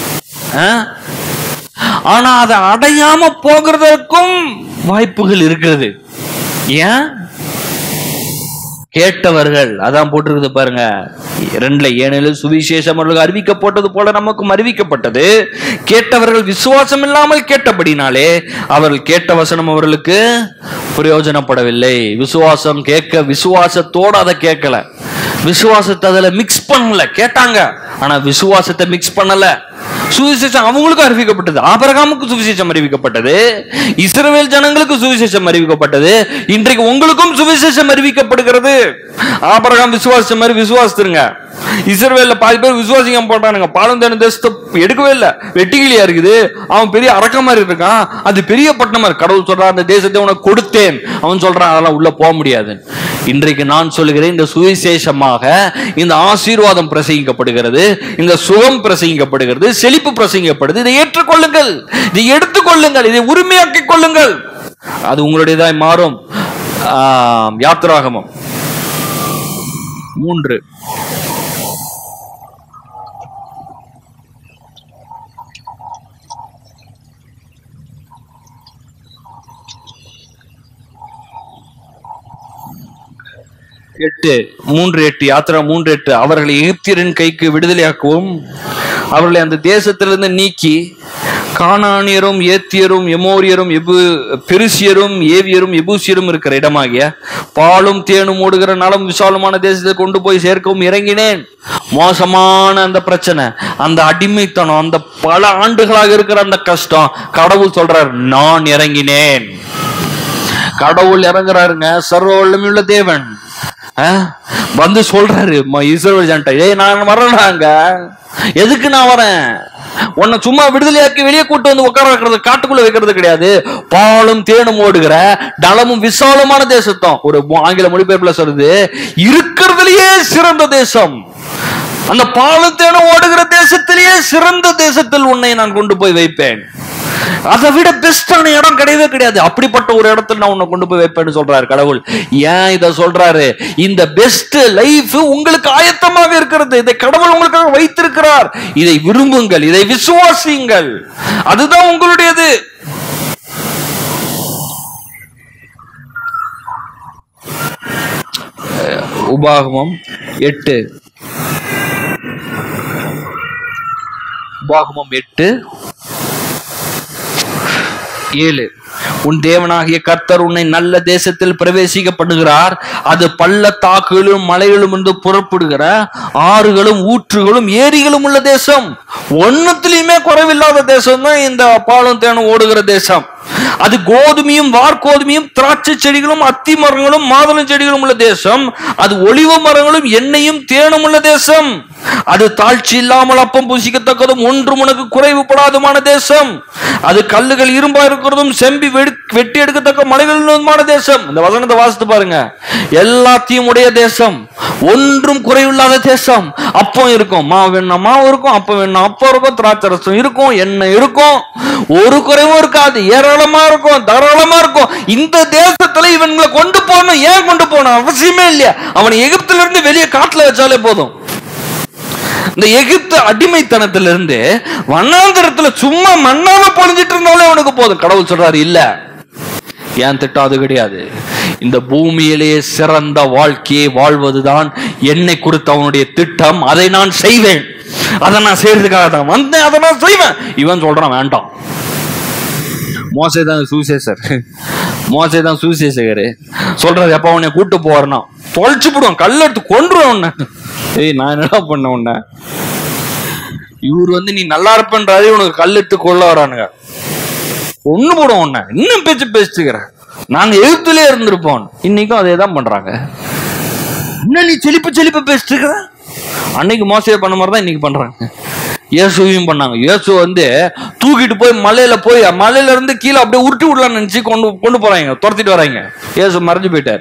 B: ஆனா அதை அடையாம போகிறதற்கும் வாய்ப்புகள் இருக்கிறது. ஏன்? கேட்டவர்கள், அதான் போட்டிருக்குது பாருங்க 2:7 சுவிசேஷம் அவர்களுக்கு அறிவிக்கப்பட்டது போல நமக்கும் அறிவிக்கப்பட்டது. கேட்டவர்கள் விசுவாசம் இல்லாமல் கேட்டபடினாலே அவர்கள் கேட்ட வசனம் அவர்களுக்கு பிரயோஜனப்படவில்லை. விசுவாசம் கேட்க, விசுவாசத்தோடு அதை கேட்கல, விசுவாசத்தை அதுல மிக்ஸ் பண்ணல. கேட்டாங்க, ஆனா விசுவாசத்தை மிக்ஸ் பண்ணல. சுவிசேஷம் அவங்களுக்கும் அறிவிக்கப்பட்டது, ஆபிரகாமுக்கு சுவிசேஷம் அறிவிக்கப்பட்டது, இஸ்ரவேல் ஜனங்களுக்கு சுவிசேஷம் அறிவிக்கப்பட்டது. இன்றைக்கு உங்களுக்கும் சுவிசேஷம் அறிவிக்கப்படுகிறது. ஆபிரகாம் விசுவாசம் மாதிரி விசுவாசித்துருங்க. இஸ்ரவேல்ல பாதி பேர் விசுவாசிக்காம போட்டானுங்க. பாலும் தேனும் தேசத்தை எடுக்கவே இல்லை, வெட்டிக்கிளியா இருக்குது. அவன் பெரிய அரக்க மாதிரி இருக்கான், அது பெரிய பட்டணமா இருக்கு. கடவுள் சொல்றான், அந்த தேசத்தை உனக்கு கொடுத்தேன். அவன் சொல்றான், அதெல்லாம் உள்ள போக முடியாது. இன்றைக்கு நான் சொல்லுகிறேன், இந்த சுவிசேஷமாக இந்த ஆசீர்வாதம் பிரசங்கிக்கப்படுகிறது, இந்த சுகம் பிரசங்கிக்கப்படுகிறது, செழிப்பு பிரசங்கிக்கப்படுது. இதை ஏற்றுக்கொள்ளுங்கள், இதை எடுத்துக்கொள்ளுங்கள், இதை உரிமையாக்கிக் கொள்ளுங்கள். அது உங்களுடையதாய் மாறும். யாத்திராகமம் 3 3:8 யாத்திரா 3:8 அவர்களை எகிப்தியரின் கைக்கு விடுதலையாக்கவும், அவர்களை அந்த தேசத்திலிருந்து நீக்கி கானானியரும் ஏத்தியரும் எமோரியரும் பெருசியரும் ஏவியரும் எபூசியரும் இருக்கிற இடமாகிய பாலும் தேனும் ஓடுகிற நலம் விசாலமான தேசத்தை கொண்டு போய் சேர்க்கவும் இறங்கினேன். மோசமான அந்த பிரச்சனை, அந்த அடிமைத்தனம், அந்த பல ஆண்டுகளாக இருக்கிற அந்த கஷ்டம், கடவுள் சொல்றார், நான் இறங்கினேன். கடவுள் இறங்குறாருங்க, சர்வ வல்லமையுள்ள தேவன் வந்து சொல்றாரு இஸ்ரவேல் ஜனத்தை, நான் வரேனாங்க. எதுக்கு நான் வரேன்? உன்னை சும்மா விடுதலையாக்கி வெளியே கூட்டு வந்து உட்கார வைக்கிறது, காட்டுக்குள்ள வைக்கிறது கிடையாது. பாலும் தேனும் ஓடுகிற நலமும் விசாலமான தேசத்தம். ஒரு ஆங்கில மொழிபெயர்ப்புல சொல்றது, இருக்கிறதுலயே சிறந்த தேசம். அந்த பாலும் தேனும் ஓடுகிற தேசத்திலேயே சிறந்த தேசத்தில் உன்னை நான் கொண்டு போய் வைப்பேன். அதை விட பெஸ்டான இடம் கிடையவே கிடையாது. அப்படிப்பட்ட ஒரு இடத்துல நான் உன்னை கொண்டு போய் வைப்பேன்னு சொல்றாரு கடவுள். ஏன் இதை சொல்றாரு? இந்த பெஸ்ட் லைஃப் உங்களுக்கு ஆயத்தமாக இருக்கிறது. இதை கடவுள் உங்களுக்காக வைத்திருக்கிறார். இதை விரும்புங்கள், இதை விசுவாசியுங்கள், அதுதான் உங்களுடையது. உபாகமம் 8:7 உன் தேவனாகிய கர்த்தர் உன்னை நல்ல தேசத்தில் பிரவேசிக்க பண்ணுகிறார். அது பள்ளத்தாக்குகளும் மலைகளும் இருந்து புறப்படுகிற ஆறுகளும் ஊற்றுகளும் ஏரிகளும் உள்ள தேசம். ஒன்னத்திலுமே குறைவில்லாத தேசம் தான் இந்த பாலும் தேனும் ஓடுகிற தேசம். அது கோதுமையும் வார்கோதுமையும் திராட்சை செடிகளும் அத்தி மரங்களும் மாதுளம் செடிகளும் உள்ள தேசம். அது ஒலிவ மரங்களும் எண்ணெயும் தேனும் உள்ள தேசம். அது தாழ்ச்சி இல்லாமல் அப்பம் புசிக்கத்தக்கதும் ஒன்றும் உனக்கு குறைவுபடாதுமான தேசம். அது கல்லுகள் இரும்பா இருக்கிறதும் செம்பி வெட்டி எடுக்கத்தக்க மலைகளுமான தேசம். இந்த வசனத்தை வாசித்து பாருங்க. எல்லாத்தையும் உடைய தேசம், ஒன்றும் குறைவில்லாத தேசம். அப்பம் இருக்கும், மாவு வேணா மாவு இருக்கும், அப்பம் வேணா அப்பம் இருக்கும், திராட்சை ரசம் இருக்கும், எண்ணெய் இருக்கும், ஒரு குறைவும் இருக்காது, ஏராளமா இருக்கும், தாராளமா இருக்கும். இந்த தேசத்துல இவங்களை கொண்டு போகணும். ஏன் கொண்டு போகணும்? அவசியமே இல்லையா? அவனை எகிப்தில இருந்து வெளியே காட்டுல வச்சாலே போதும். இந்த எகிப்து அடிமைத்தனத்திலிருந்து வண்ணாந்திரத்துல சும்மா மண்ணால பொழிஞ்சிட்டு இருந்தாலே அவனுக்கு போதும். கடவுள் சொல்றாரு, இல்ல, ஏன் திட்டம் அது கிடையாது. இந்த பூமியிலேயே சிறந்த வாழ்க்கையை வாழ்வதுதான் என்னை குறித்த அவனுடைய திட்டம். அதை நான் செய்வேன். அதை நான் செய்யறதுக்காக தான் வந்தேன். அதை நான் செய்வேன். இவன் சொல்றான் வேண்டாம். மோசே தான் சுவிசேஷர். மோசே தான் சுவிசேஷகரு. சொல்றாரு, எப்ப உன்னை கூட்டு போறனா தொலைச்சு போடுவான், கல்லெடுத்து கொன்றுவான் உன்னை. ஏய், நான் என்னடா பண்ண உன்னை? இவர் நீ நல்லா இருப்பன்றாரு, உனக்கு கல்லெடுத்து கொள்ள வரானுங்க. ஒண்ணு போடுவோம் உன்னை. இன்னும் பேசிட்டுக்கிற. நாங்க எழுத்துலே இருந்திருப்போம். இன்னைக்கும் அதே தான் பண்றாங்க. இன்னும் நீ செழிப்பு பேசிட்டு இருக்கிற. அன்னைக்கு மோசையை பண்ண மாதிரி தான் இன்னைக்கு பண்றாங்க. இயேசுவையும் பண்ணாங்க. இயேசு தூக்கிட்டு போய் மலையில இருந்து கீழே அப்படியே உருட்டி விடலாம்னு நினைச்சு கொண்டு போறாங்க, துரத்திட்டு வராங்க. இயேசு மறைஞ்சு போயிட்டாரு.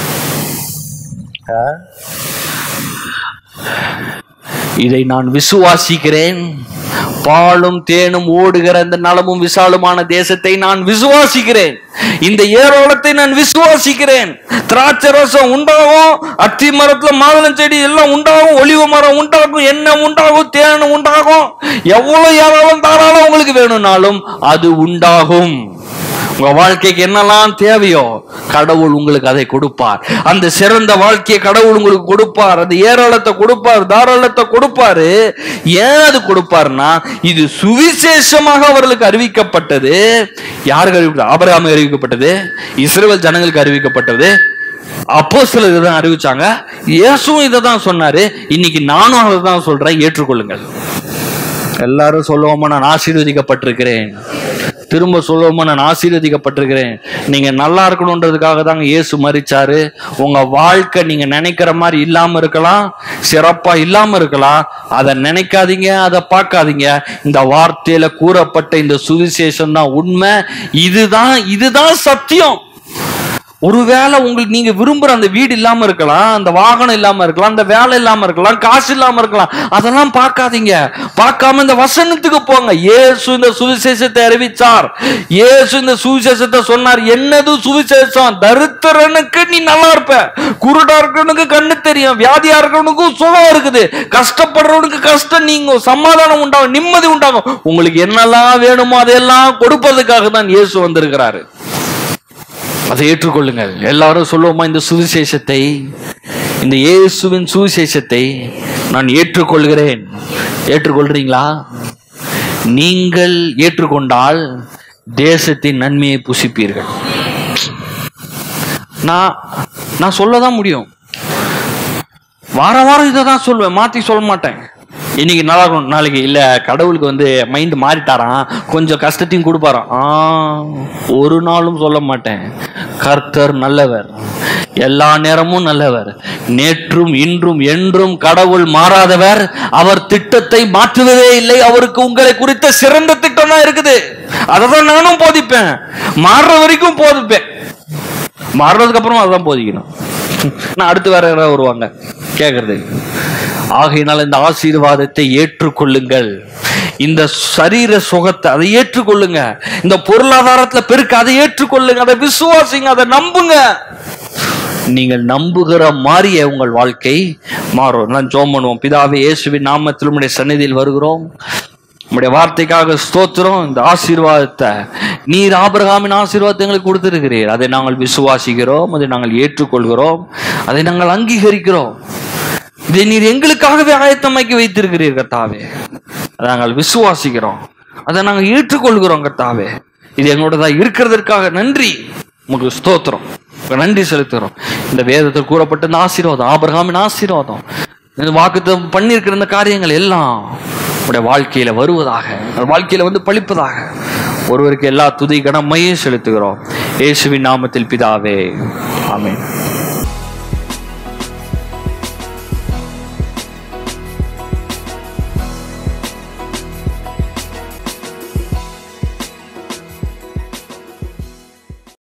B: இதை நான் விசுவாசிக்கிறேன். பாலும் தேனும் ஓடுகிற இந்த நலமும் விசாலமான தேசத்தை நான் விசுவாசிக்கிறேன். இந்த ஏரோளத்தை நான் விசுவாசிக்கிறேன். திராட்சை ரசம் உண்டாகும், அத்தி மரத்துல மாதுளம் செடி எல்லாம் உண்டாகும், ஒலிவ மரம் உண்டாகும், எண்ணெய் உண்டாகும், தேன் உண்டாகும். எவ்வளவு ஏராளம் தாராளம் உங்களுக்கு வேணும்னாலும் அது உண்டாகும். உங்க வாழ்க்கைக்கு என்னெல்லாம் தேவையோ கடவுள் உங்களுக்கு அதை கொடுப்பார். அந்த சிறந்த வாழ்க்கையை கடவுள் உங்களுக்கு கொடுப்பார். அந்த ஏராளத்தை கொடுப்பார், தாராளத்தை கொடுப்பாரு. ஏன் அது கொடுப்பார்னா, இது சுவிசேஷமாக அவர்களுக்கு அறிவிக்கப்பட்டது. யாருக்கு அறிவிக்கப்பட்டது? ஆபிரகாமுக்கு அறிவிக்கப்பட்டது, இஸ்ரவேல் ஜனங்களுக்கு அறிவிக்கப்பட்டது, அப்போஸ்தலர் இதை தான் அறிவிச்சாங்க. இயேசுவும் இதை தான் சொன்னாரு. இன்னைக்கு நானும் அதை தான் சொல்றேன், ஏற்றுக்கொள்ளுங்கள். எல்லாரும் சொல்லுவோமா, நான் ஆசீர்வதிக்கப்பட்டிருக்கிறேன். திரும்ப சொல்லுவோமா, நான் ஆசீர்வதிக்கப்பட்டிருக்கிறேன். நீங்க நல்லா இருக்கணும்ன்றதுக்காக தாங்க இயேசு மரிச்சாரு. உங்க வாழ்க்கை நீங்க நினைக்கிற மாதிரி இல்லாம இருக்கலாம், சிறப்பா இல்லாம இருக்கலாம். அதை நினைக்காதீங்க, அதை பார்க்காதீங்க. இந்த வார்த்தையில கூறப்பட்ட இந்த சுவிசேஷம் தான் உண்மை. இதுதான் சத்தியம். ஒருவேளை உங்களுக்கு நீங்க விரும்புற அந்த வீடு இல்லாம இருக்கலாம், அந்த வாகனம் இல்லாம இருக்கலாம், அந்த வேலை இல்லாம இருக்கலாம், காசு இல்லாம இருக்கலாம். அதெல்லாம் பார்க்காதீங்க. பார்க்காம இந்த வசனத்துக்கு போங்க. இயேசு இந்த சுவிசேஷத்தை அறிவிச்சார். இயேசு இந்த சுவிசேஷத்தை சொன்னார். என்னது சுவிசேஷம்? தரித்திரனுக்கு நீ நல்லா இருப்ப, குருடா இருக்கிறவனுக்கு கண்ணு தெரியும், வியாதியா இருக்கிறவனுக்கு சுகம் இருக்குது, கஷ்டப்படுறவனுக்கு கஷ்டம் நீங்கும், சமாதானம் உண்டாகும், நிம்மதி உண்டாகும். உங்களுக்கு என்னெல்லாம் வேணுமோ அதையெல்லாம் கொடுப்பதற்காக தான் இயேசு வந்திருக்கிறாரு. அதை ஏற்றுக்கொள்ளுங்கள். எல்லாரும் சொல்லுவோமா, இந்த சுவிசேஷத்தை, இந்த இயேசுவின் சுவிசேஷத்தை நான் ஏற்றுக்கொள்கிறேன். ஏற்றுக்கொள்றீங்களா? நீங்கள் ஏற்றுக்கொண்டால் தேசத்தின் நன்மையை புசிப்பீர்கள். நான் சொல்லதான் முடியும். வாரம் இதை தான் சொல்லுவேன், மாத்தி சொல்ல மாட்டேன். இன்னைக்கு நல்லா இருக்கணும், நாளைக்கு இல்ல கடவுளுக்கு மைண்ட் மாறிட்டாராம், கொஞ்சம் கஷ்டத்தையும் கொடுப்பாராம். ஒரு நாளும் சொல்ல மாட்டேன். கர்த்தர் நல்லவர், எல்லா நேரமும் நல்லவர், நேற்றும் இன்றும் என்றும் கடவுள் மாறாதவர். அவர் திட்டத்தை மாற்றுவதே இல்லை. அவருக்கு உங்களை குறித்த சிறந்த திட்டம் தான் இருக்குது. அதான் நானும் போதிப்பேன். மாறுற வரைக்கும் போதிப்பேன். மாறுறதுக்கு அப்புறம் அதான் போதிக்கணும். நான் அடுத்து வேற யாராவது வருவாங்க கேட்கறது. ஆகையினால் இந்த ஆசீர்வாதத்தை ஏற்றுக்கொள்ளுங்கள். இந்த சரீர சுகத்தை அதை ஏற்றுக்கொள்ளுங்க. இந்த பொருளாதாரத்துல பெருக்க அதை ஏற்றுக்கொள்ளுங்க. அதை விசுவாசிங்க, அதை நம்புங்க. நீங்கள் நம்புகிற மாதிரியே உங்கள் வாழ்க்கை மாறும். நான் ஜெபம் பண்ணுவோம். பிதாவே, இயேசுவின் நாமத்தில் உம்முடைய சந்நிதியில் வருகிறோம். உம்முடைய வார்த்தைக்காக ஸ்தோத்திரம். இந்த ஆசீர்வாதத்தை நீர் ஆபிரகாமின் ஆசீர்வாதத்தை எங்களுக்கு கொடுத்திருக்கிறீர். அதை நாங்கள் விசுவாசிக்கிறோம், அதை நாங்கள் ஏற்றுக்கொள்கிறோம், அதை நாங்கள் அங்கீகரிக்கிறோம். இதை நீர் எங்களுக்காகவே ஆயத்தமாக்கி வைத்திருக்கிறீர் கர்த்தாவே. அதை நாங்கள் விசுவாசிக்கிறோம், அதை நாங்கள் ஏற்றுக்கொள்கிறோம் கர்த்தாவே. இது எங்களோட இருக்கிறதற்காக நன்றி. உங்களுக்கு ஸ்தோத்திரம், நன்றி செலுத்துகிறோம். இந்த வேதத்தில் கூறப்பட்ட இந்த ஆசீர்வாதம், ஆபிரகாமின் ஆசீர்வாதம், இந்த வாக்குத்தத்தம் பண்ணியிருக்கிற இந்த காரியங்கள் எல்லாம் உடைய வாழ்க்கையில வருவதாக, வாழ்க்கையில பழிப்பதாக. ஒருவருக்கு எல்லா துதி கனமையும் செலுத்துகிறோம். இயேசுவின் நாமத்தில் பிதாவே, ஆமென்.